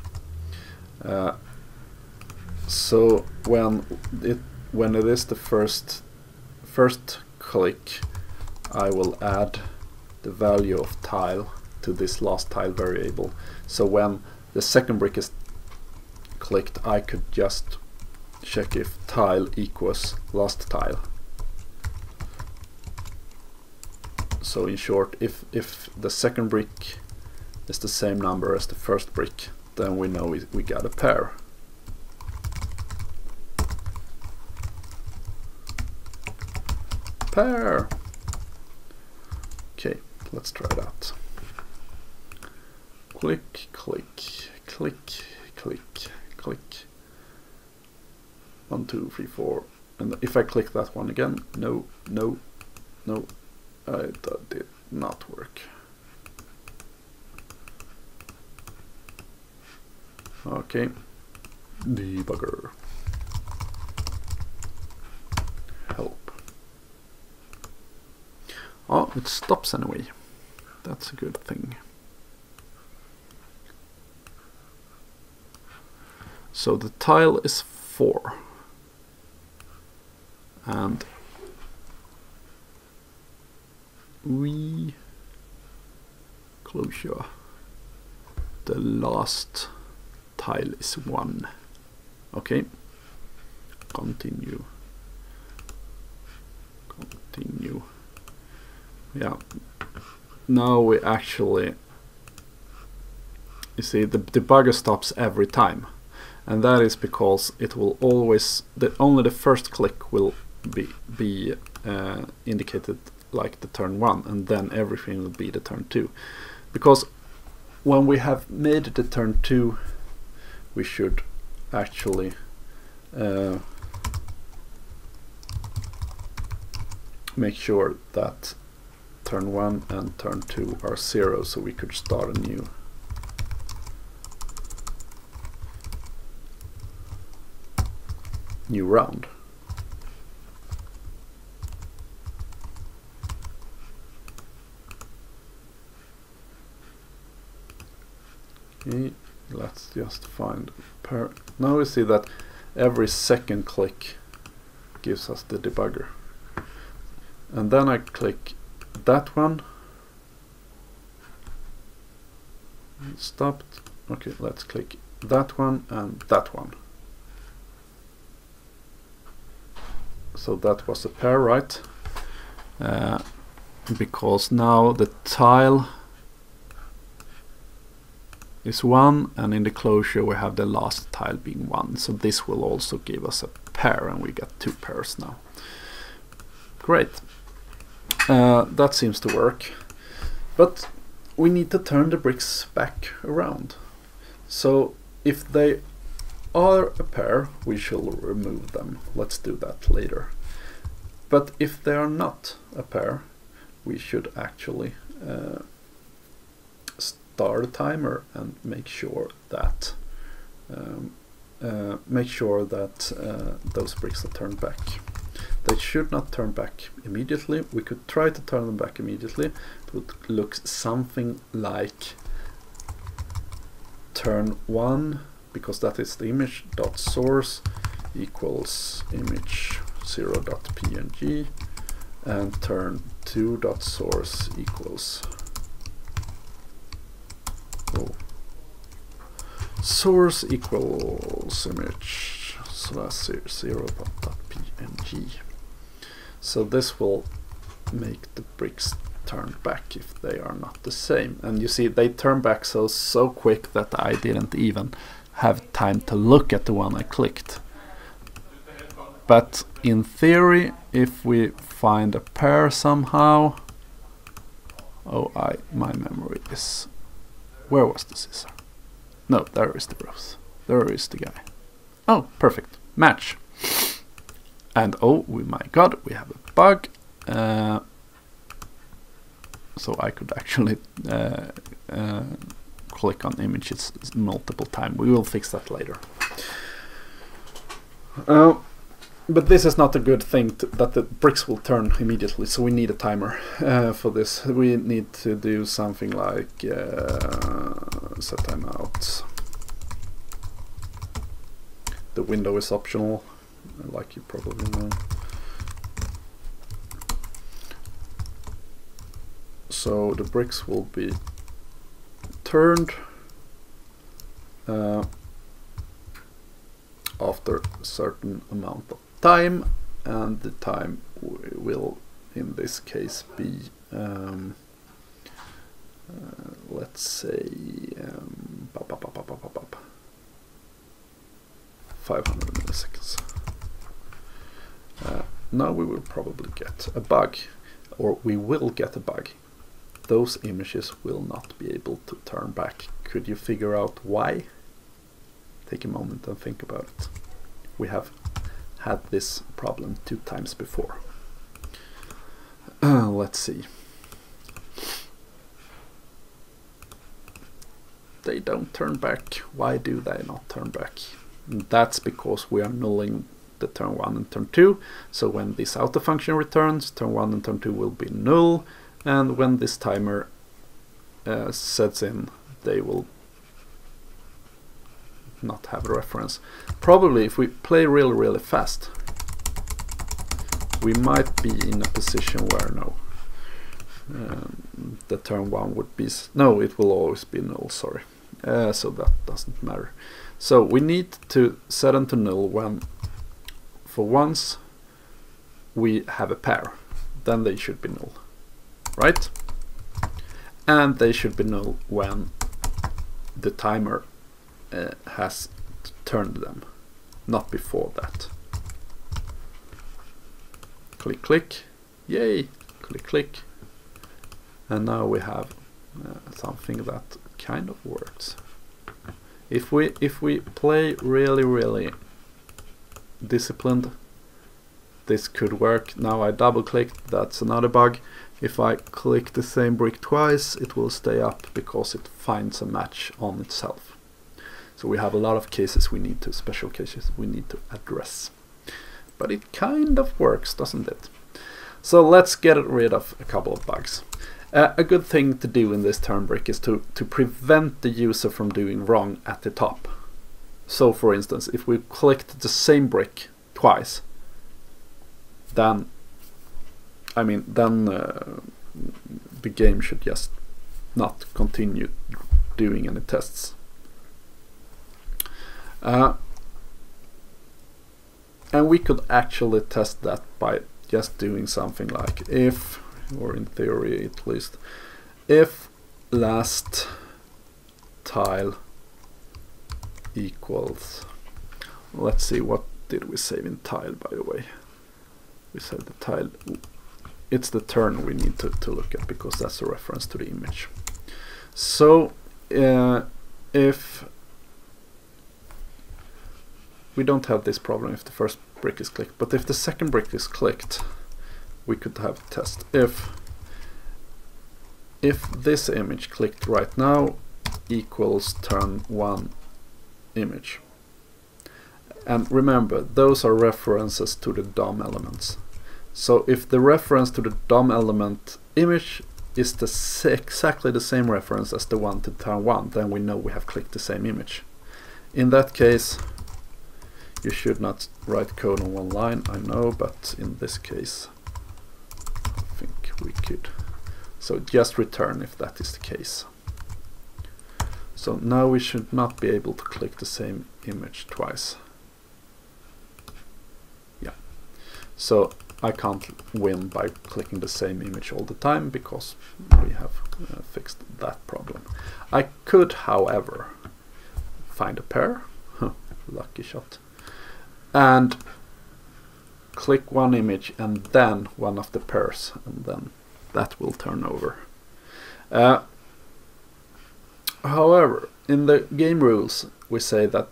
So when it is the first click, I will add the value of tile to this last tile variable. So when the second brick is clicked, I could just check if tile equals last tile. So in short, if the second brick is the same number as the first brick, then we know we got a pair. Pair. Okay, let's try that. Click, click, click, click, click. 1, 2, 3, 4. And if I click that one again, no, no, no, that did not work. Okay, debugger. Help. Oh, it stops anyway. That's a good thing. So the tile is 4. And we closure. The last tile is 1. Okay. Continue. Continue. Yeah. Now we actually, you see, the debugger stops every time, and that is because it will always, only the first click will be indicated like the turn 1, and then everything will be the turn 2. Because when we have made the turn 2, we should actually make sure that turn 1 and turn 2 are 0, so we could start a new round. Okay, let's just find pair. Now we see that every second click gives us the debugger. And then I click that one. Stopped. Okay, let's click that one and that one. So that was a pair, right? Because now the tile is 1, and in the closure we have the last tile being 1. So this will also give us a pair, and we get 2 pairs now. Great. That seems to work. But we need to turn the bricks back around. So if they are a pair, we shall remove them. Let's do that later. But if they are not a pair, we should actually start a timer and make sure that those bricks are turned back. They should not turn back immediately. We could try to turn them back immediately. It would look something like turn 1, because that is the image dot source equals image 0.png, and turn 2 dot source equals source equals image slash 0.png. So this will make the bricks turn back if they are not the same. And you see they turn back so quick that I didn't even have time to look at the one I clicked. But in theory, if we find a pair somehow, my memory is, where was the scissor? No, there is the rose. There is the guy. Oh, perfect. Match. And oh my god, we have a bug. So I could actually click on images multiple times. We will fix that later. But this is not a good thing that the bricks will turn immediately, so we need a timer for this. We need to do something like set timeout. The window is optional, like you probably know. So the bricks will be turned after a certain amount of time, and the time will in this case be let's say 500 milliseconds. Now we will probably get a bug, or we will get a bug. Those images will not be able to turn back. Could you figure out why? Take a moment and think about it. We have had this problem 2 times before. Let's see. They don't turn back. Why do they not turn back? And that's because we are nulling the turn 1 and turn 2. So when this auto function returns, turn 1 and turn 2 will be null. And when this timer sets in, they will not have a reference. Probably if we play really fast, we might be in a position where no, the turn 1 would be no, it will always be null, sorry. So that doesn't matter. So we need to set them to null when for once we have a pair, then they should be null, right? And they should be null when the timer has turned them, not before that. Click, click, yay, click, click. And now we have something that kind of works. If we play really disciplined, this could work. Now I double clicked, that's another bug. If I click the same brick twice, it will stay up because it finds a match on itself. So we have a lot of cases we need to, special cases we need to address. But it kind of works, doesn't it? So let's get rid of a couple of bugs. A good thing to do in this turn brick is to prevent the user from doing wrong at the top. So for instance, if we clicked the same brick twice, then the game should just not continue doing any tests. And we could actually test that by just doing something like if, or in theory at least, if last tile equals, let's see, what did we save in tile, by the way? We said the tile, it's the turn we need to look at because that's a reference to the image. So if we don't have this problem if the first brick is clicked, but if the second brick is clicked, we could have a test. If this image clicked right now equals turn 1 image. And remember, those are references to the DOM elements. So if the reference to the DOM element image is exactly the same reference as the one to turn 1, then we know we have clicked the same image. In that case, you should not write code on one line, I know, but in this case, I think we could. So just return if that is the case. So now we should not be able to click the same image twice. Yeah. So I can't win by clicking the same image all the time because we have fixed that problem. I could, however, find a pair, lucky shot, and click one image and then one of the pairs, and then that will turn over. However, in the game rules we say that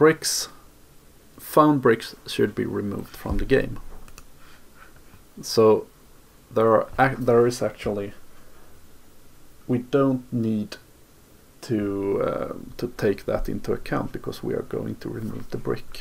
found bricks should be removed from the game. So there is actually, we don't need to take that into account because we are going to remove the brick.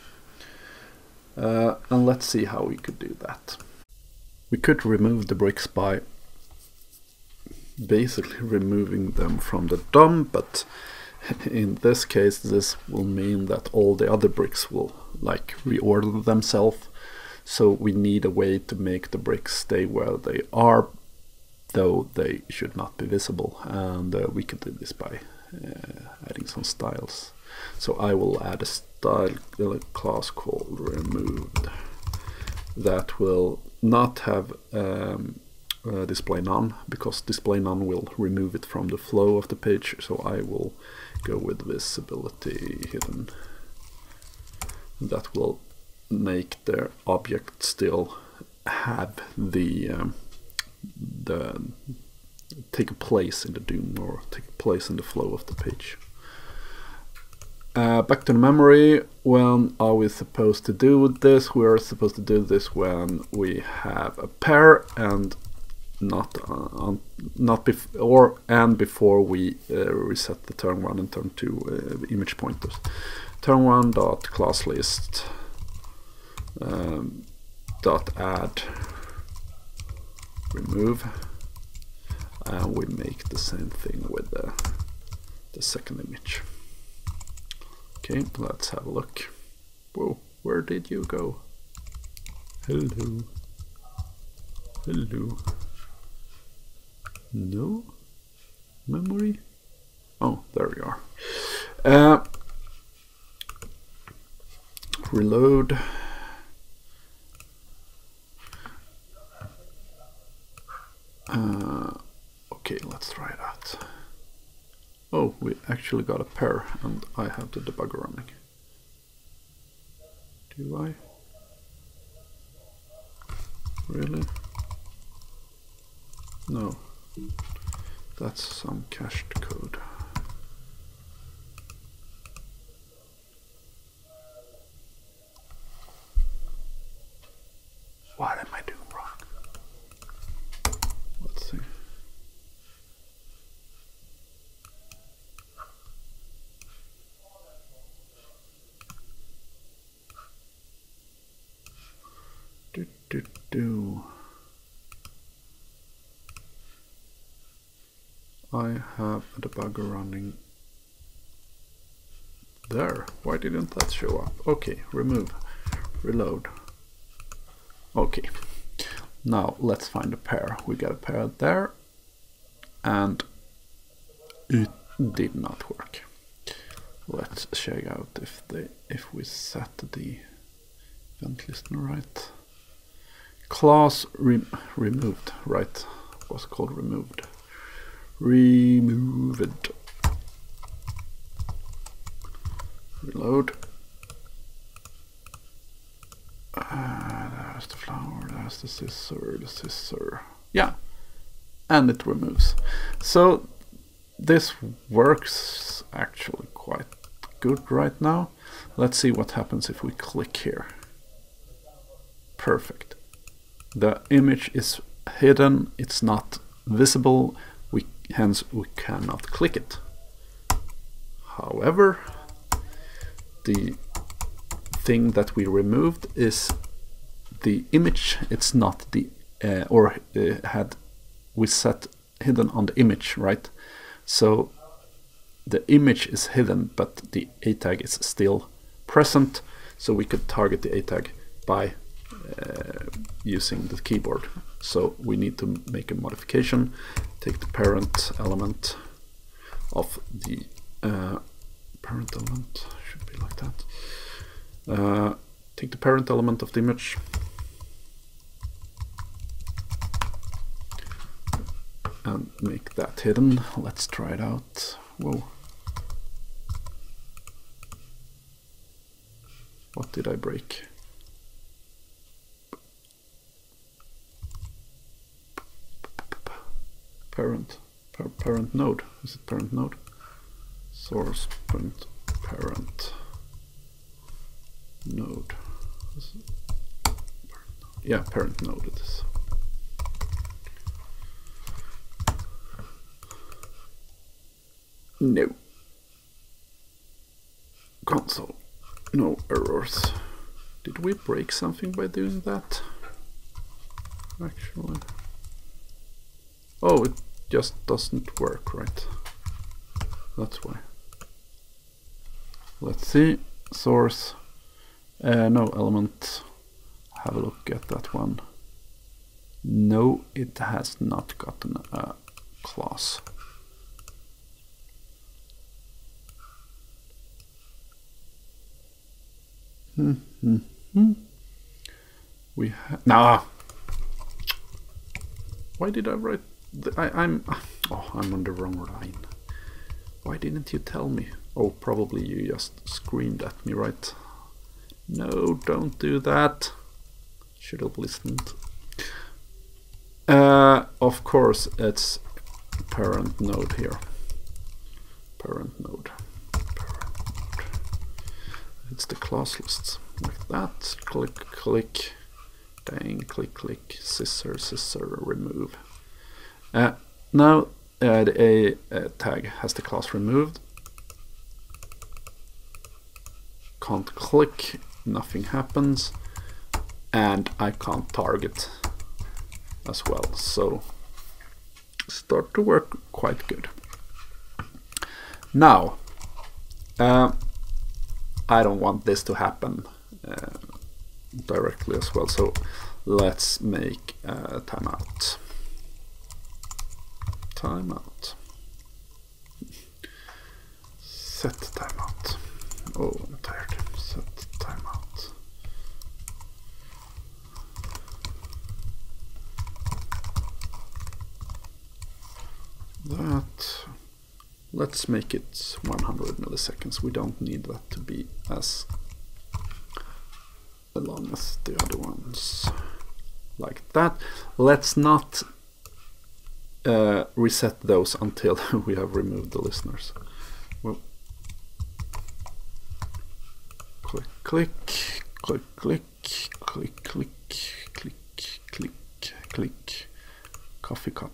And let's see how we could do that. We could remove the bricks by basically removing them from the DOM, but in this case this will mean that all the other bricks will like reorder themselves. So we need a way to make the bricks stay where they are, though they should not be visible, and we could do this by adding some styles. So I will add a style class called removed that will not have display none, because display none will remove it from the flow of the page. So I will go with visibility hidden. That will make the object still have the take a place in the DOM or take a place in the flow of the page. Back to the memory. When are we supposed to do this? We are supposed to do this when we have a pair and before we reset the turn1 and turn2 image pointers. Turn1 dot class list dot add remove, and we make the same thing with the second image. Okay, let's have a look. Whoa, where did you go? Hello. Hello. No memory? Oh, there we are. Reload. Okay, let's try that. Oh, we actually got a pair and I have the debugger running. Do I? Really? No. That's some cached code. What am I doing wrong? Let's see. I have a debugger running there. Why didn't that show up? Okay, remove, reload. Okay, now let's find a pair. We got a pair there, and it did not work. Let's check out if we set the event listener right. Class removed, right? Was called removed. Removed. Reload. There's the flower, there's the scissor. Yeah, and it removes. So this works actually quite good right now. Let's see what happens if we click here. Perfect. The image is hidden, it's not visible, hence we cannot click it. However, the thing that we removed is the image. It's not the we set hidden on the image, right? So the image is hidden, but the A tag is still present. So we could target the A tag by using the keyboard. So we need to make a modification. Take the parent element of the parent element, should be like that. Take the parent element of the image, and make that hidden. Let's try it out. Whoa. What did I break? Parent node. Is it parent node? Source point parent node. Yeah, parent node it is. No. Console. No errors. Did we break something by doing that? Actually. Oh, it just doesn't work, right? That's why. Let's see. Source. No element. Have a look at that one. No, it has not gotten a class. We have nah. Why did I write? I'm on the wrong line. Why didn't you tell me? Oh, probably you just screamed at me, right? No, don't do that. Should have listened. Of course, it's parent node here. Parent node. It's the class lists like that. Click, click, dang, click, click, scissor, scissor, remove. Now the tag has the class removed. Can't click, nothing happens, and I can't target as well. So start to work quite good. Now, I don't want this to happen directly as well, so let's make a timeout. Timeout. Set timeout. Oh, I'm tired. Set timeout. That. Let's make it 100 milliseconds. We don't need that to be as long as the other ones. Like that. Let's not reset those until we have removed the listeners. Well, click, click, click, click, click, click, click, click, click. Coffee cup.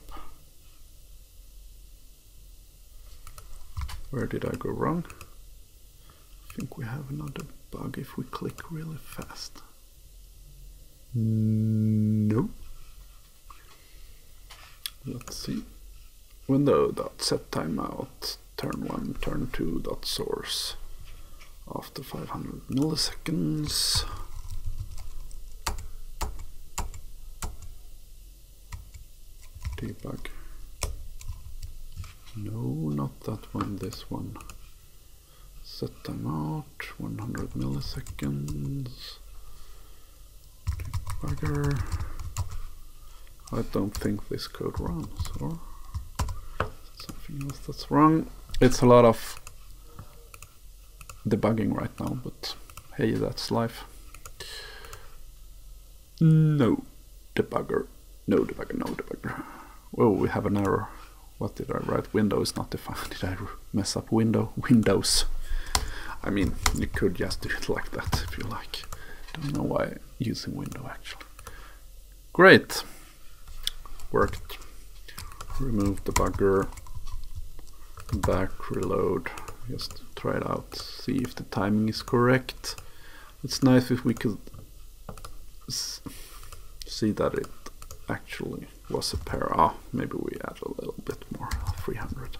Where did I go wrong? I think we have another bug if we click really fast. No. Let's see. Window.set timeout, turn 1, turn 2, .source. After 500 milliseconds. Debug. No, not that one, this one. Set timeout, 100 milliseconds. Debugger. I don't think this code runs, or something else that's wrong. It's a lot of debugging right now, but hey, that's life. No debugger, no debugger, no debugger. Whoa, we have an error. What did I write? Window is not defined. Did I mess up Windows? I mean, you could just do it like that if you like. Don't know why I'm using window actually. Great. Worked. Remove debugger. Back, reload. Just try it out. See if the timing is correct. It's nice if we could see that it actually was a pair. Maybe we add a little bit more, 300.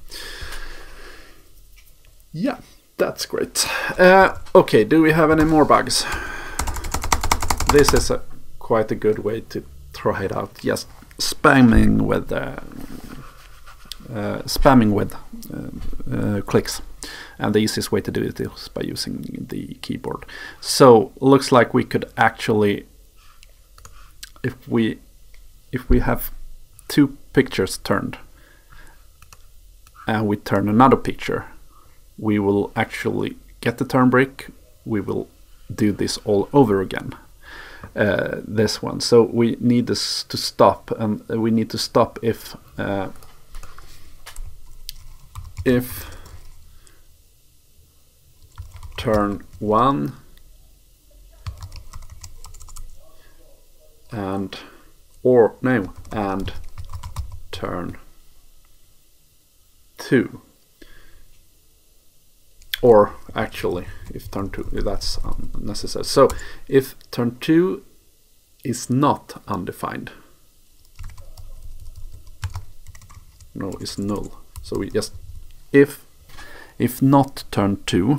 Yeah, that's great. Okay, do we have any more bugs? This is quite a good way to try it out. Just spamming with clicks, and the easiest way to do it is by using the keyboard. So looks like we could actually, if we have two pictures turned and we turn another picture, we will actually get the turn break, we will do this all over again. This one. So we need this to stop, and we need to stop if turn 1 and turn 2, or actually if turn 2, that's unnecessary. So if turn 2 is not undefined, no, is null. So we just if not turn 2,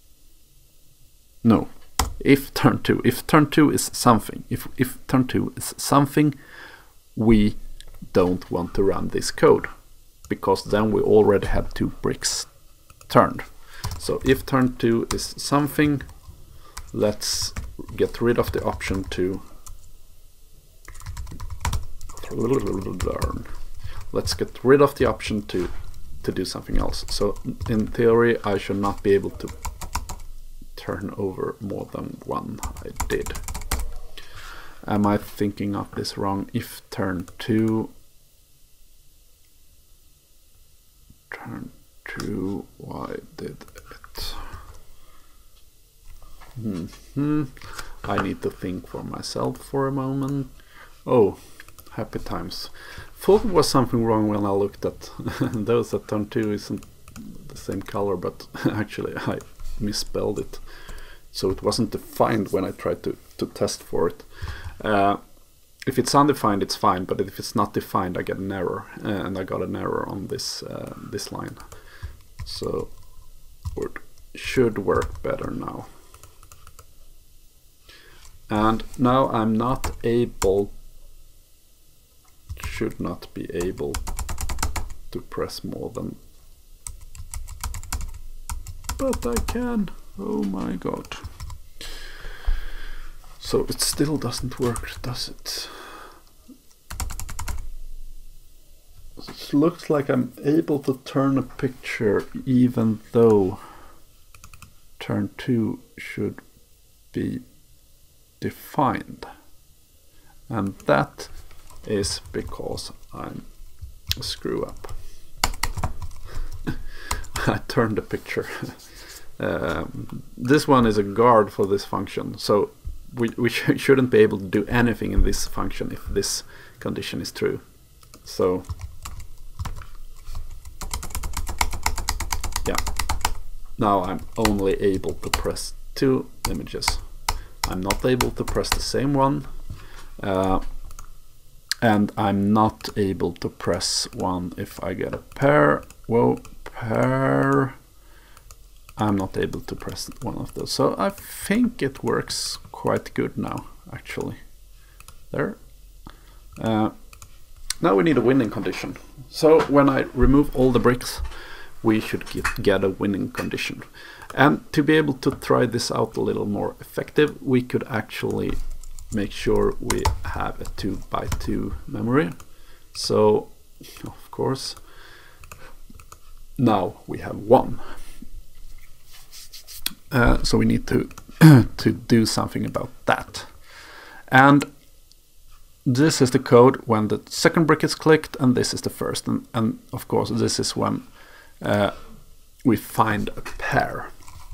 no, if turn 2 is something, if turn 2 is something, we don't want to run this code, because then we already had 2 bricks turned. So if turn 2 is something, let's get rid of the option to let's get rid of the option to do something else. So in theory I should not be able to turn over more than 1. I did. Am I thinking of this wrong? If turn 2, why did it? I need to think for myself for a moment. Oh, happy times. Thought it was something wrong when I looked at those that turn 2 isn't the same color, but actually I misspelled it. So it wasn't defined when I tried to test for it. If it's undefined, it's fine, but if it's not defined, I get an error, and I got an error on this this line. So it should work better now. And now I'm not able, should not be able to press more than, but I can. Oh my god. So it still doesn't work, does it? It looks like I'm able to turn a picture even though turn 2 should be defined. And that is because I'm a screw up. I turned the picture. This one is a guard for this function, so we shouldn't be able to do anything in this function if this condition is true. So yeah, now I'm only able to press 2 images. I'm not able to press the same one, and I'm not able to press 1 if I get a pair. Whoa, pair. I'm not able to press one of those. So I think it works quite good now, actually. There. Now we need a winning condition. So when I remove all the bricks, we should get a winning condition. And to be able to try this out a little more effective, we could actually make sure we have a 2x2 memory. So, of course, now we have 1. So we need to to do something about that. And this is the code when the second brick is clicked, and this is the first. And of course, this is when we find a pair.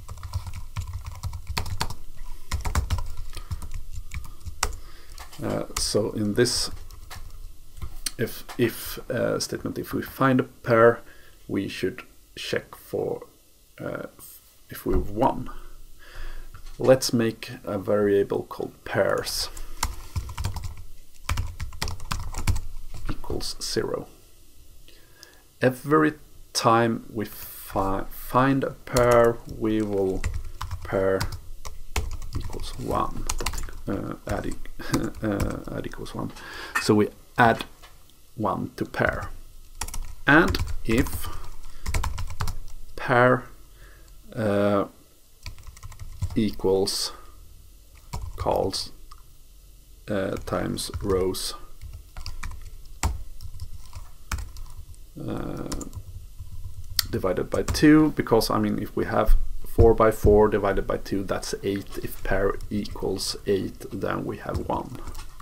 So in this if statement, if we find a pair, we should check for if we've won. Let's make a variable called pairs equals 0. Every time we find a pair, we will pair equals 1. Add equals 1. So we add 1 to pair. And if pair equals calls times rows divided by 2, because I mean if we have 4 by 4 divided by 2, that's 8. If pair equals 8, then we have 1.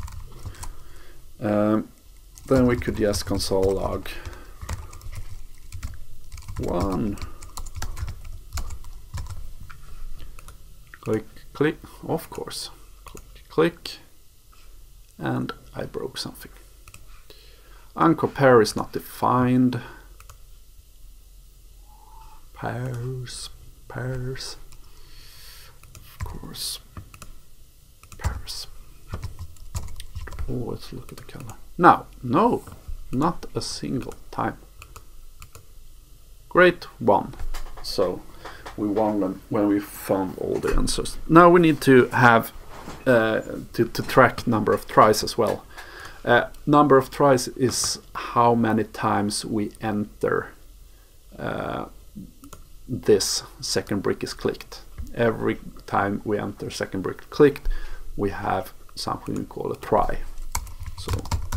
Then we could just console log 1. Click, click, of course. Click, click, and I broke something. Uncompare is not defined. Pairs, pairs, of course, pairs. Oh, let's look at the color. Now, no, not a single time. Great, 1. So we won when we found all the answers. Now we need to have to track number of tries as well. Number of tries is how many times we enter this second brick is clicked. Every time we enter second brick clicked, we have something we call a try. So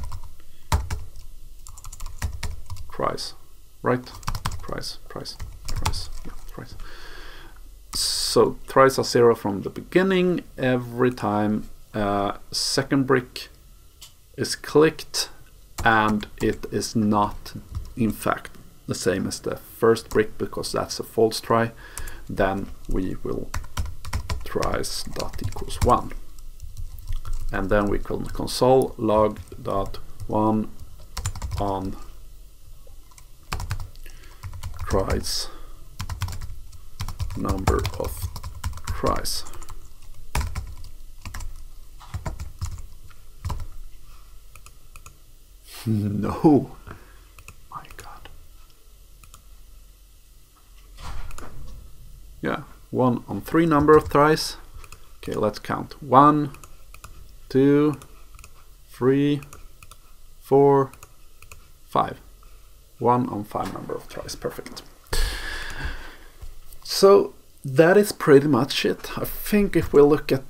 tries, right? Tries, tries, tries, yeah, tries. So tries are 0 from the beginning. Every time second brick is clicked and it is not in fact the same as the first brick because that's a false try, then we will tries dot equals 1, and then we can console log dot 1 on tries number of tries. No. My God. Yeah, 1 on 3 number of tries. Okay, let's count. 1, 2, 3, 4, 5. 1 on 5 number of tries. Perfect. So that is pretty much it. I think if we look at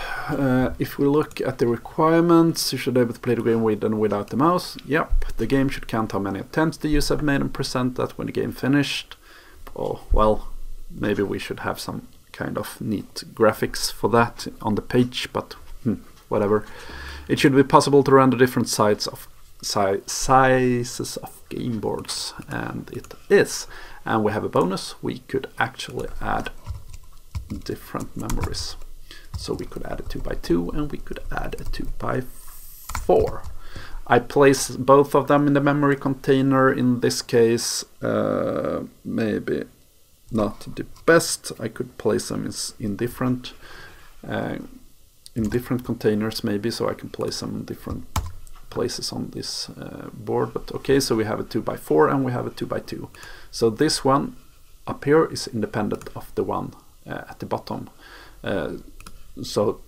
the requirements, you should be able to play the game with and without the mouse. Yep, the game should count how many attempts the user have made and present that when the game finished. Oh, well, maybe we should have some kind of neat graphics for that on the page, but whatever. It should be possible to run the different sizes of game boards, and it is. And we have a bonus. We could actually add different memories. So we could add a 2x2 and we could add a 2x4. I place both of them in the memory container. In this case, maybe not the best. I could place them in different containers maybe, so I can place them in different places on this board. But okay, so we have a 2x4 and we have a 2x2. So this one up here is independent of the one at the bottom. So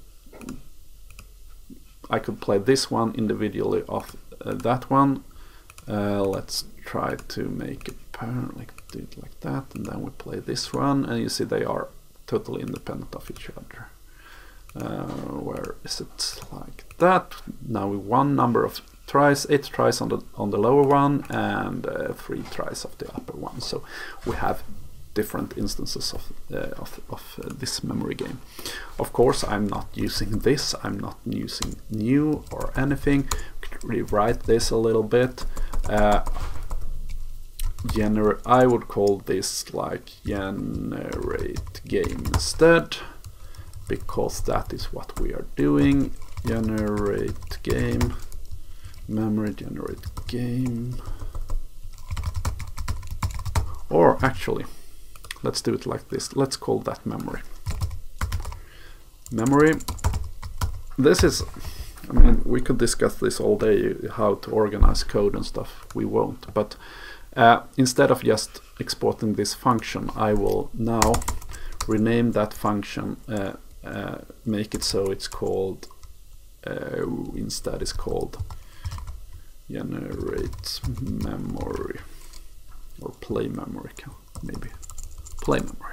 I could play this one individually off that one. Let's try to make it do it like that, and then we play this one, and you see they are totally independent of each other. Where is it like that? Now we 1 number of tries, 8 tries on the lower one, and 3 tries of the upper one. So we have different instances of this memory game. Of course, I'm not using this. I'm not using new or anything. We could rewrite this a little bit. I would call this like generate game instead, because that is what we are doing. Generate game, memory generate game. Or actually, let's do it like this. Let's call that memory. Memory. This is, I mean, we could discuss this all day, how to organize code and stuff. We won't, but instead of just exporting this function, I will now rename that function, make it so it's called, instead it's called generate memory, or play memory, maybe play memory.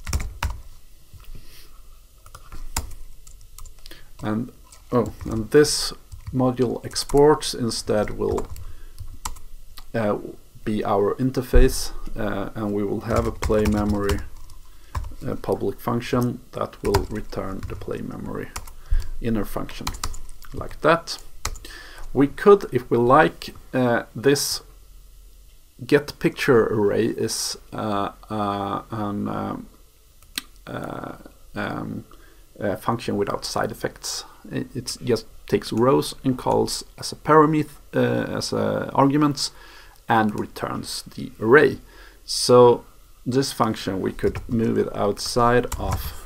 And and this module exports instead will be our interface, and we will have a play memory public function that will return the play memory inner function, like that. We could, if we like, this get picture array is a function without side effects. It just takes rows and calls as a parameter, as arguments, and returns the array. So this function, we could move it outside of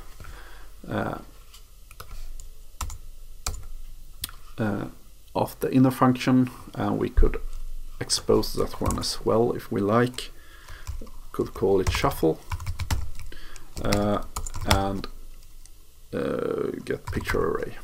the inner function, and we could expose that one as well if we like. Could call it shuffle and get picture array.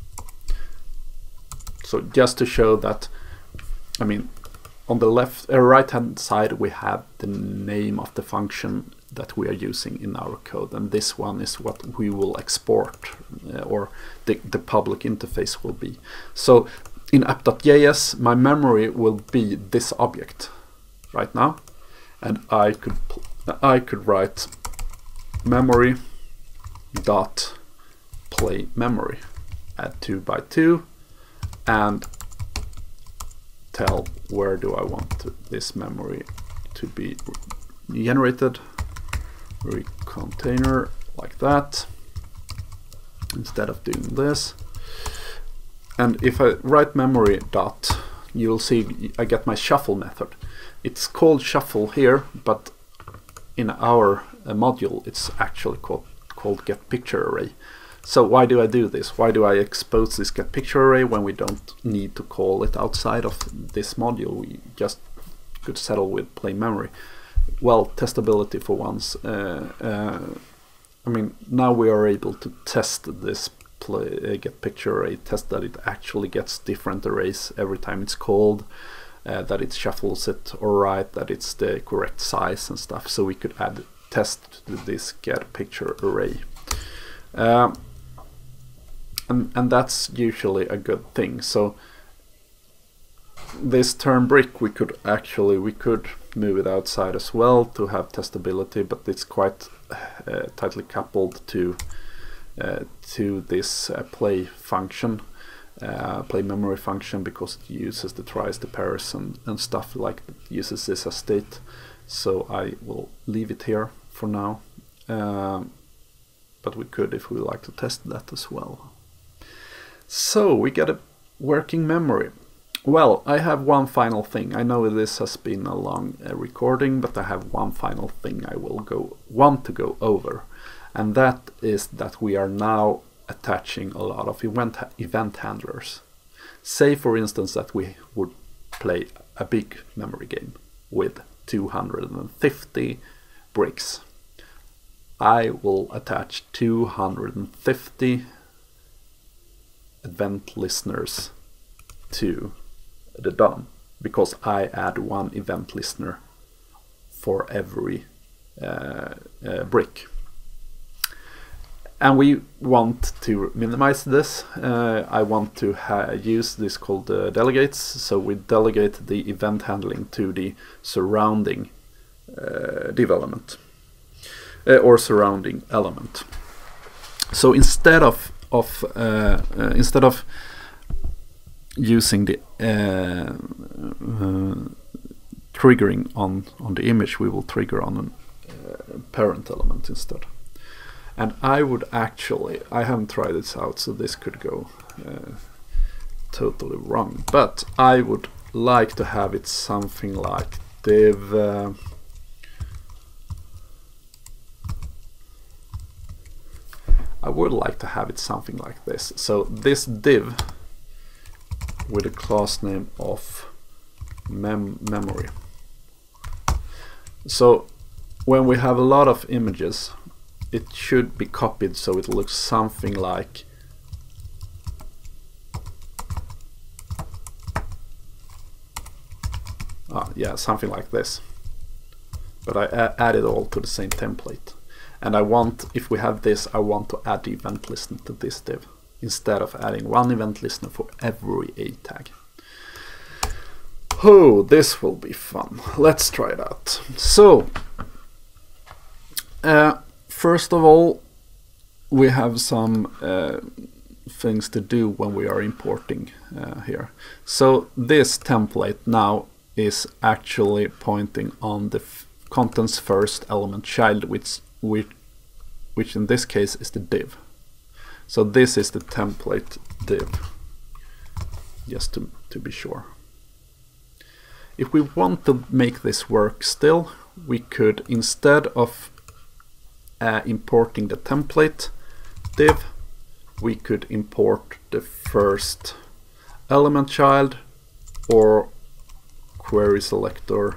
So just to show that, I mean, on the right hand side we have the name of the function that we are using in our code, and this one is what we will export, or the public interface will be. So in app.js, my memory will be this object right now, and I could write memory dot play memory, add 2 by 2, and tell where do I want this memory to be generated. Container, like that, instead of doing this. And if I write memory dot, you'll see I get my shuffle method. It's called shuffle here, but in our module it's actually called get picture array. So why do I do this? Why do I expose this get picture array when we don't need to call it outside of this module? We just could settle with plain memory. Well, testability for once. I mean, now we are able to test this get picture array, test that it actually gets different arrays every time it's called, that it shuffles it alright, that it's the correct size and stuff. So we could add test to this get picture array. And that's usually a good thing. So this term brick, we could move it outside as well to have testability, but it's quite tightly coupled to this play function, play memory function, because it uses the tries, the pairs, and stuff like that, uses this as state. So I will leave it here for now, but we could, if we like, to test that as well. So we get a working memory. Well, I have one final thing. I know this has been a long recording, but I have one final thing I will want to go over, and that is that we are now attaching a lot of event handlers. Say, for instance, that we would play a big memory game with 250 bricks. I will attach 250 event listeners to the DOM, because I add one event listener for every brick. And we want to minimize this. I want to use this called delegates, so we delegate the event handling to the surrounding development or surrounding element. So instead of using the triggering on the image, we will trigger on a parent element instead. And I would actually, I haven't tried this out, so this could go totally wrong, but I would like to have it something like div I would like to have it something like this. So this div with a class name of memory. So when we have a lot of images, it should be copied so it looks something like yeah, something like this. But I add it all to the same template. And I want, if we have this, I want to add the event listener to this div, instead of adding one event listener for every A tag. Oh, this will be fun. Let's try it out. So, first of all, we have some things to do when we are importing here. So this template now is actually pointing on the contents first element child, which in this case is the div. So this is the template div, just to be sure. If we want to make this work still, we could, instead of importing the template div, we could import the first element child or query selector.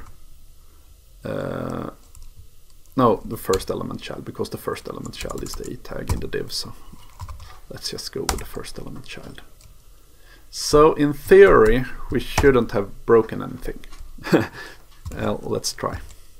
No, the first element child, because the first element child is the a tag in the div. So let's just go with the first element child. So in theory, we shouldn't have broken anything. Well, let's try.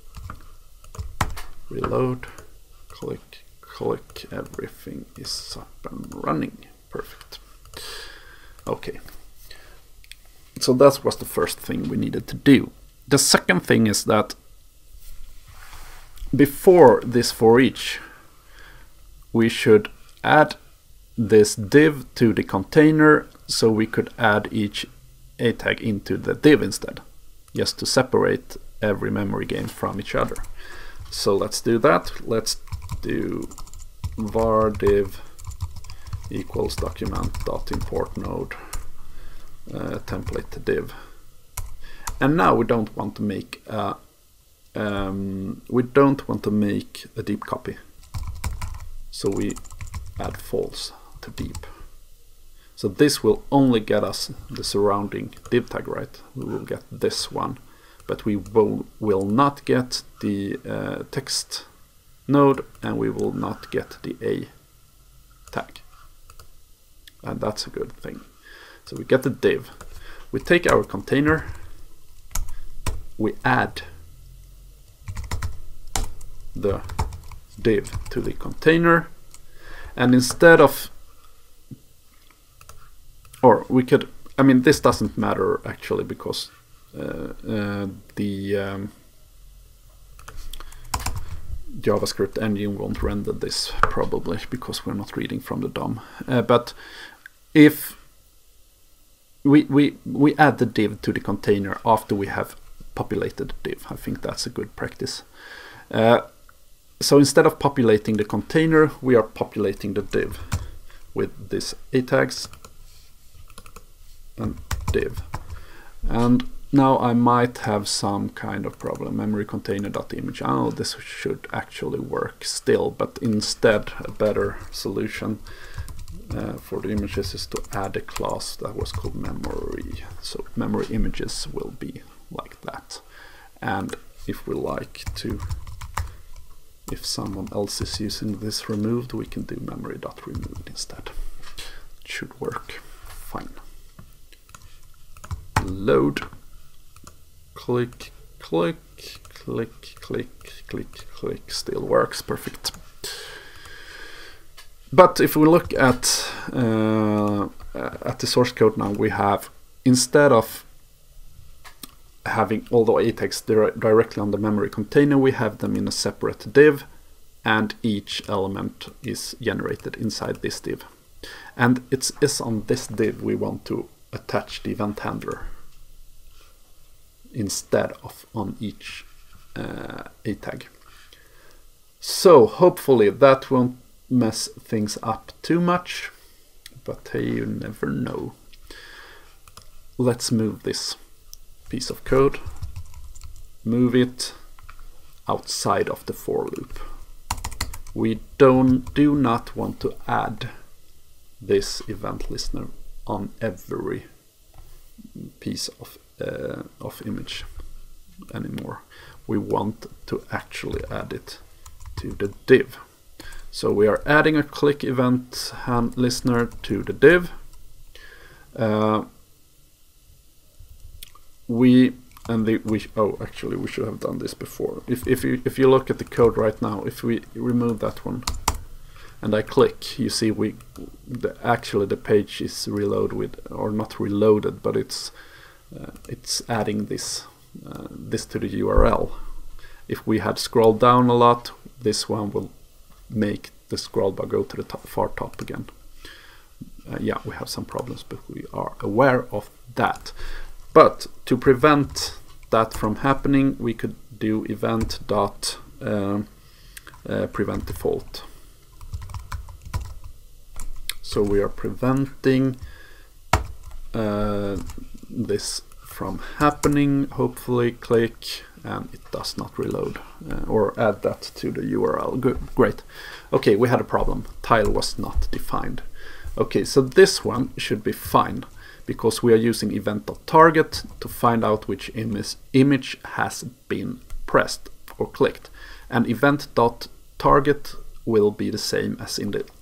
Reload, click, everything is up and running. Perfect. Okay. So that was the first thing we needed to do. The second thing is that before this for each, we should add this div to the container, so we could add each a tag into the div instead, just to separate every memory game from each other. So let's do that. Let's do var div equals document.import node template to div. And now we don't want to make a deep copy, so we add false to deep. So this will only get us the surrounding div tag, right? We will get this one, but we will not get the text node, and we will not get the a tag. And that's a good thing. So we get the div. We take our container, we add the div to the container, and instead of, or we could, I mean, this doesn't matter actually, because the JavaScript engine won't render this probably, because we're not reading from the DOM. But if we add the div to the container after we have populated the div, I think that's a good practice. So instead of populating the container, we are populating the div with this a tags and div. And now I might have some kind of problem. Memory container.image. Oh, this should actually work still, but instead a better solution for the images is to add a class that was called memory. So memory images will be like that. And if we like to, if someone else is using this removed, we can do memory.removed instead. It should work fine. Load, click, still works perfect. But if we look at the source code now, we have, instead of having all the a tags directly on the memory container, we have them in a separate div, and each element is generated inside this div. And it's on this div we want to attach the event handler instead of on each a tag. So hopefully that won't mess things up too much, but hey, you never know. Let's move this piece of code, move it outside of the for loop. We do not want to add this event listener on every piece of image anymore. We want to actually add it to the div. So we are adding a click event listener to the div. Actually we should have done this before. If you look at the code right now, if we remove that one and I click, you see actually the page is reloaded with, or not reloaded, but it's adding this to the URL. If we had scrolled down a lot, this one will make the scroll bar go to the far top again. Yeah, we have some problems, but we are aware of that. But to prevent that from happening, we could do event dot prevent default. So we are preventing this from happening. Hopefully, click, and it does not reload or add that to the URL. Good, great. Okay, we had a problem. Tile was not defined. Okay, so this one should be fine because we are using event.target to find out which image has been pressed or clicked, and event.target will be the same as in the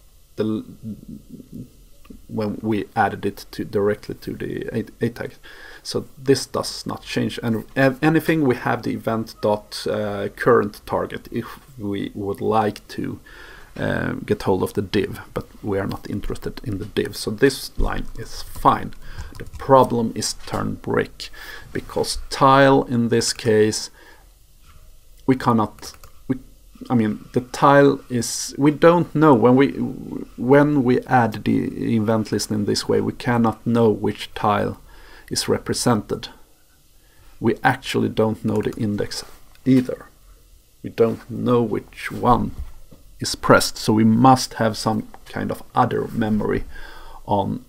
when we added it to directly to the A tag. So this does not change, and anything we have the event dot current target if we would like to get hold of the div, but we are not interested in the div. So this line is fine. The problem is turn brick, because tile in this case we cannot. I mean, the tile is, we don't know when we add the event list in this way, we cannot know which tile is represented. We actually don't know the index either. We don't know which one is pressed, so we must have some kind of other memory on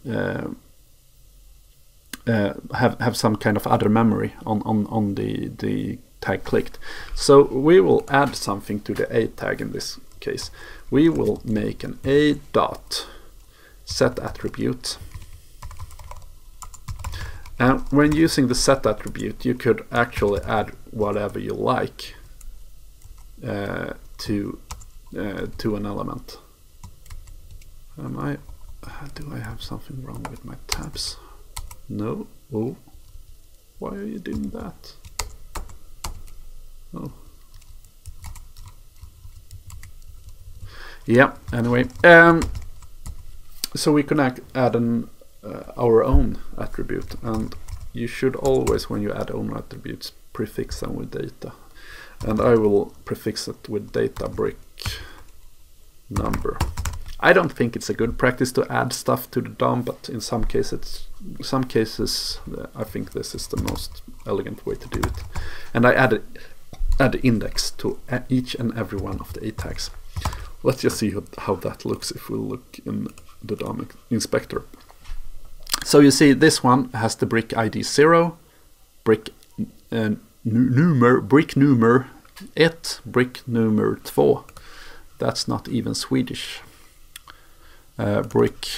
have some kind of other memory on the tag clicked. So we will add something to the A tag in this case. We will make an A dot set attribute. And when using the set attribute, you could actually add whatever you like to an element. Do I have something wrong with my tabs? No. Oh, why are you doing that? Oh. Yeah, anyway, so we can add our own attribute, and you should always, when you add own attributes, prefix them with data, and I will prefix it with data brick number. I don't think it's a good practice to add stuff to the DOM, but in some cases I think this is the most elegant way to do it. And I add index to each and every one of the A tags. Let's just see how that looks if we look in the DOM inspector. So you see this one has the brick ID 0, brick number 1, brick number 2. That's not even Swedish. Brick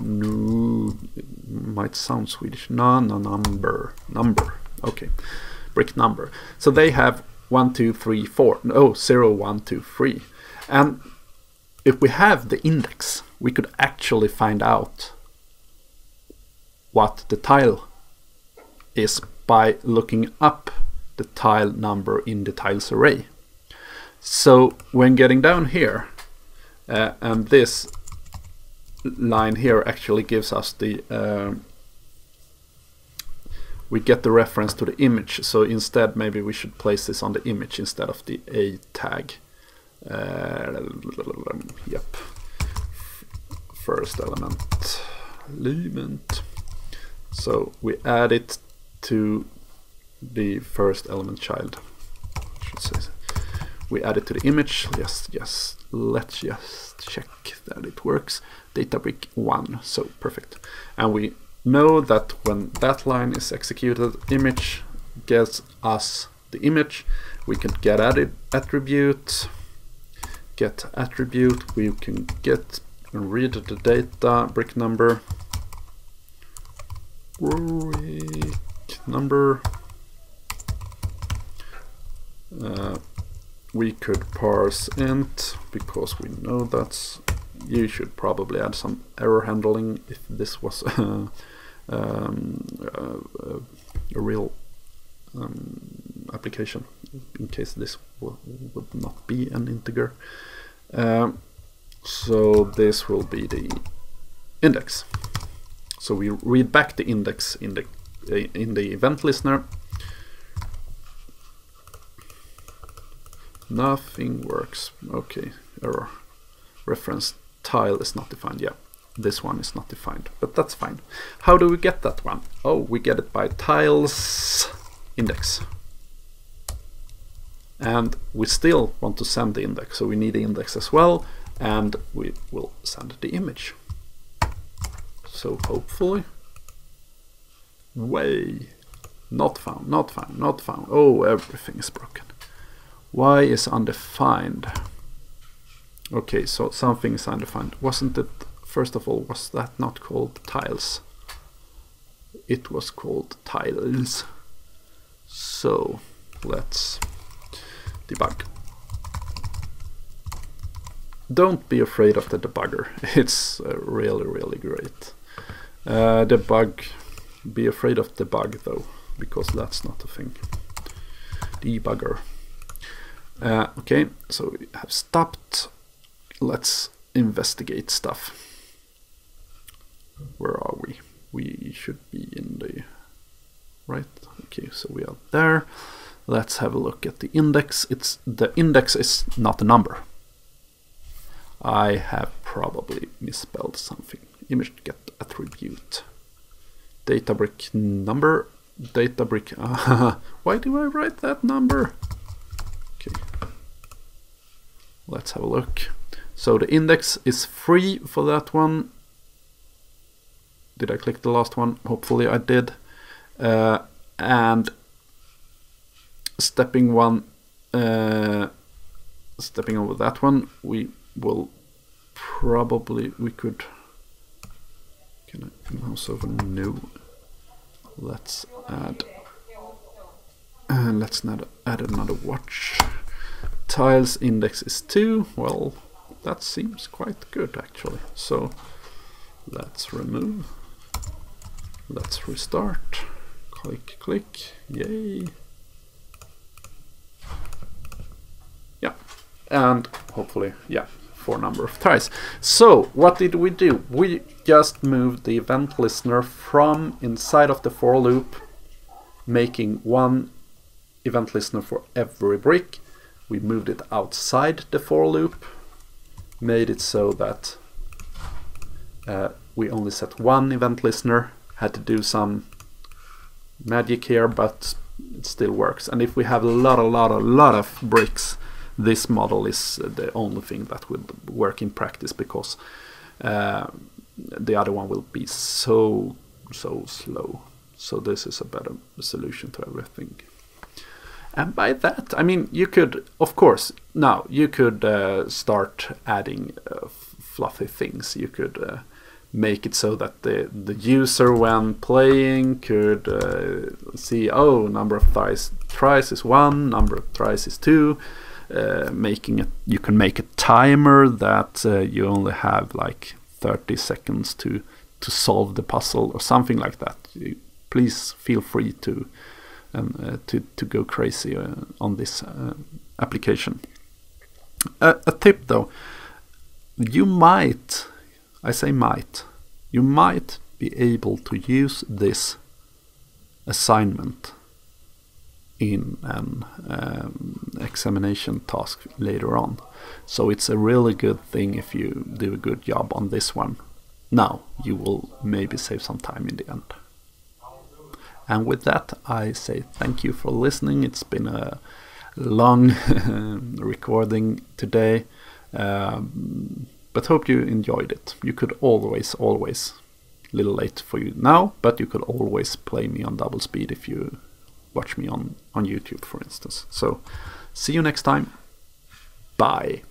might sound Swedish. Number. Okay, brick number. So they have 1, 2, 3, 4. No, 0, 1, 2, 3. And if we have the index, we could actually find out what the tile is by looking up the tile number in the tiles array. So when getting down here, and this line here actually gives us the we get the reference to the image. So instead, maybe we should place this on the image instead of the A tag. Yep. First element. So we add it to the first element child. I should say. We add it to the image. Yes. Let's just check that it works. Data brick 1. So perfect. And we know that when that line is executed, image gets us the image. We can get added attribute, get attribute. We can get and read the data brick number, we could parse int because we know that's. You should probably add some error handling if this was a real application, in case this would not be an integer. So this will be the index. So we read back the index in the event listener. Nothing works. Okay, error. reference tile is not defined. Yeah, this one is not defined, but that's fine. How do we get that one? Oh, we get it by tiles index. And we still want to send the index, so we need the index as well, and we will send the image. So hopefully, not found, not found, not found. Oh, everything is broken. Y is undefined. Okay, so something is undefined. Wasn't it, first of all, was that not called tiles? It was called tiles. So let's debug. Don't be afraid of the debugger. It's really, really great. Debug. Be afraid of debug though, because that's not a thing. Debugger. Okay, so we have stopped. Let's investigate stuff. Where are we? We should be in the right. Okay, so we are there. Let's have a look at the index. The index is not a number. I have probably misspelled something. Image get attribute. Databrick number. Databrick. Why do I write that number? Okay. Let's have a look. So the index is free for that one. Did I click the last one? Hopefully I did. And stepping over that one, we will probably, can I mouse over new? Let's add another watch. Tiles index is 2. Well, that seems quite good actually. So let's remove. Let's restart. Click. Yay. Yeah. And hopefully, yeah, 4 number of tries. So what did we do? We just moved the event listener from inside of the for loop, making one event listener for every brick. We moved it outside the for loop, made it so that we only set one event listener. Had to do some magic here, but it still works. And if we have a lot of bricks, this model is the only thing that will work in practice, because the other one will be so slow. So this is a better solution to everything. And by that, I mean, you could, of course, now you could start adding fluffy things. You could make it so that the user, when playing, could see, oh, number of tries is 1, number of tries is 2. Making it, you can make a timer that you only have like 30 seconds to solve the puzzle or something like that. Please feel free to go crazy on this application. A tip though, you might, I say might, you might be able to use this assignment in an examination task later on. So it's a really good thing if you do a good job on this one. Now you will maybe save some time in the end. And with that, I say thank you for listening. It's been a long recording today, but hope you enjoyed it. You could always, a little late for you now, but you could always play me on double speed if you watch me on YouTube, for instance. So see you next time. Bye.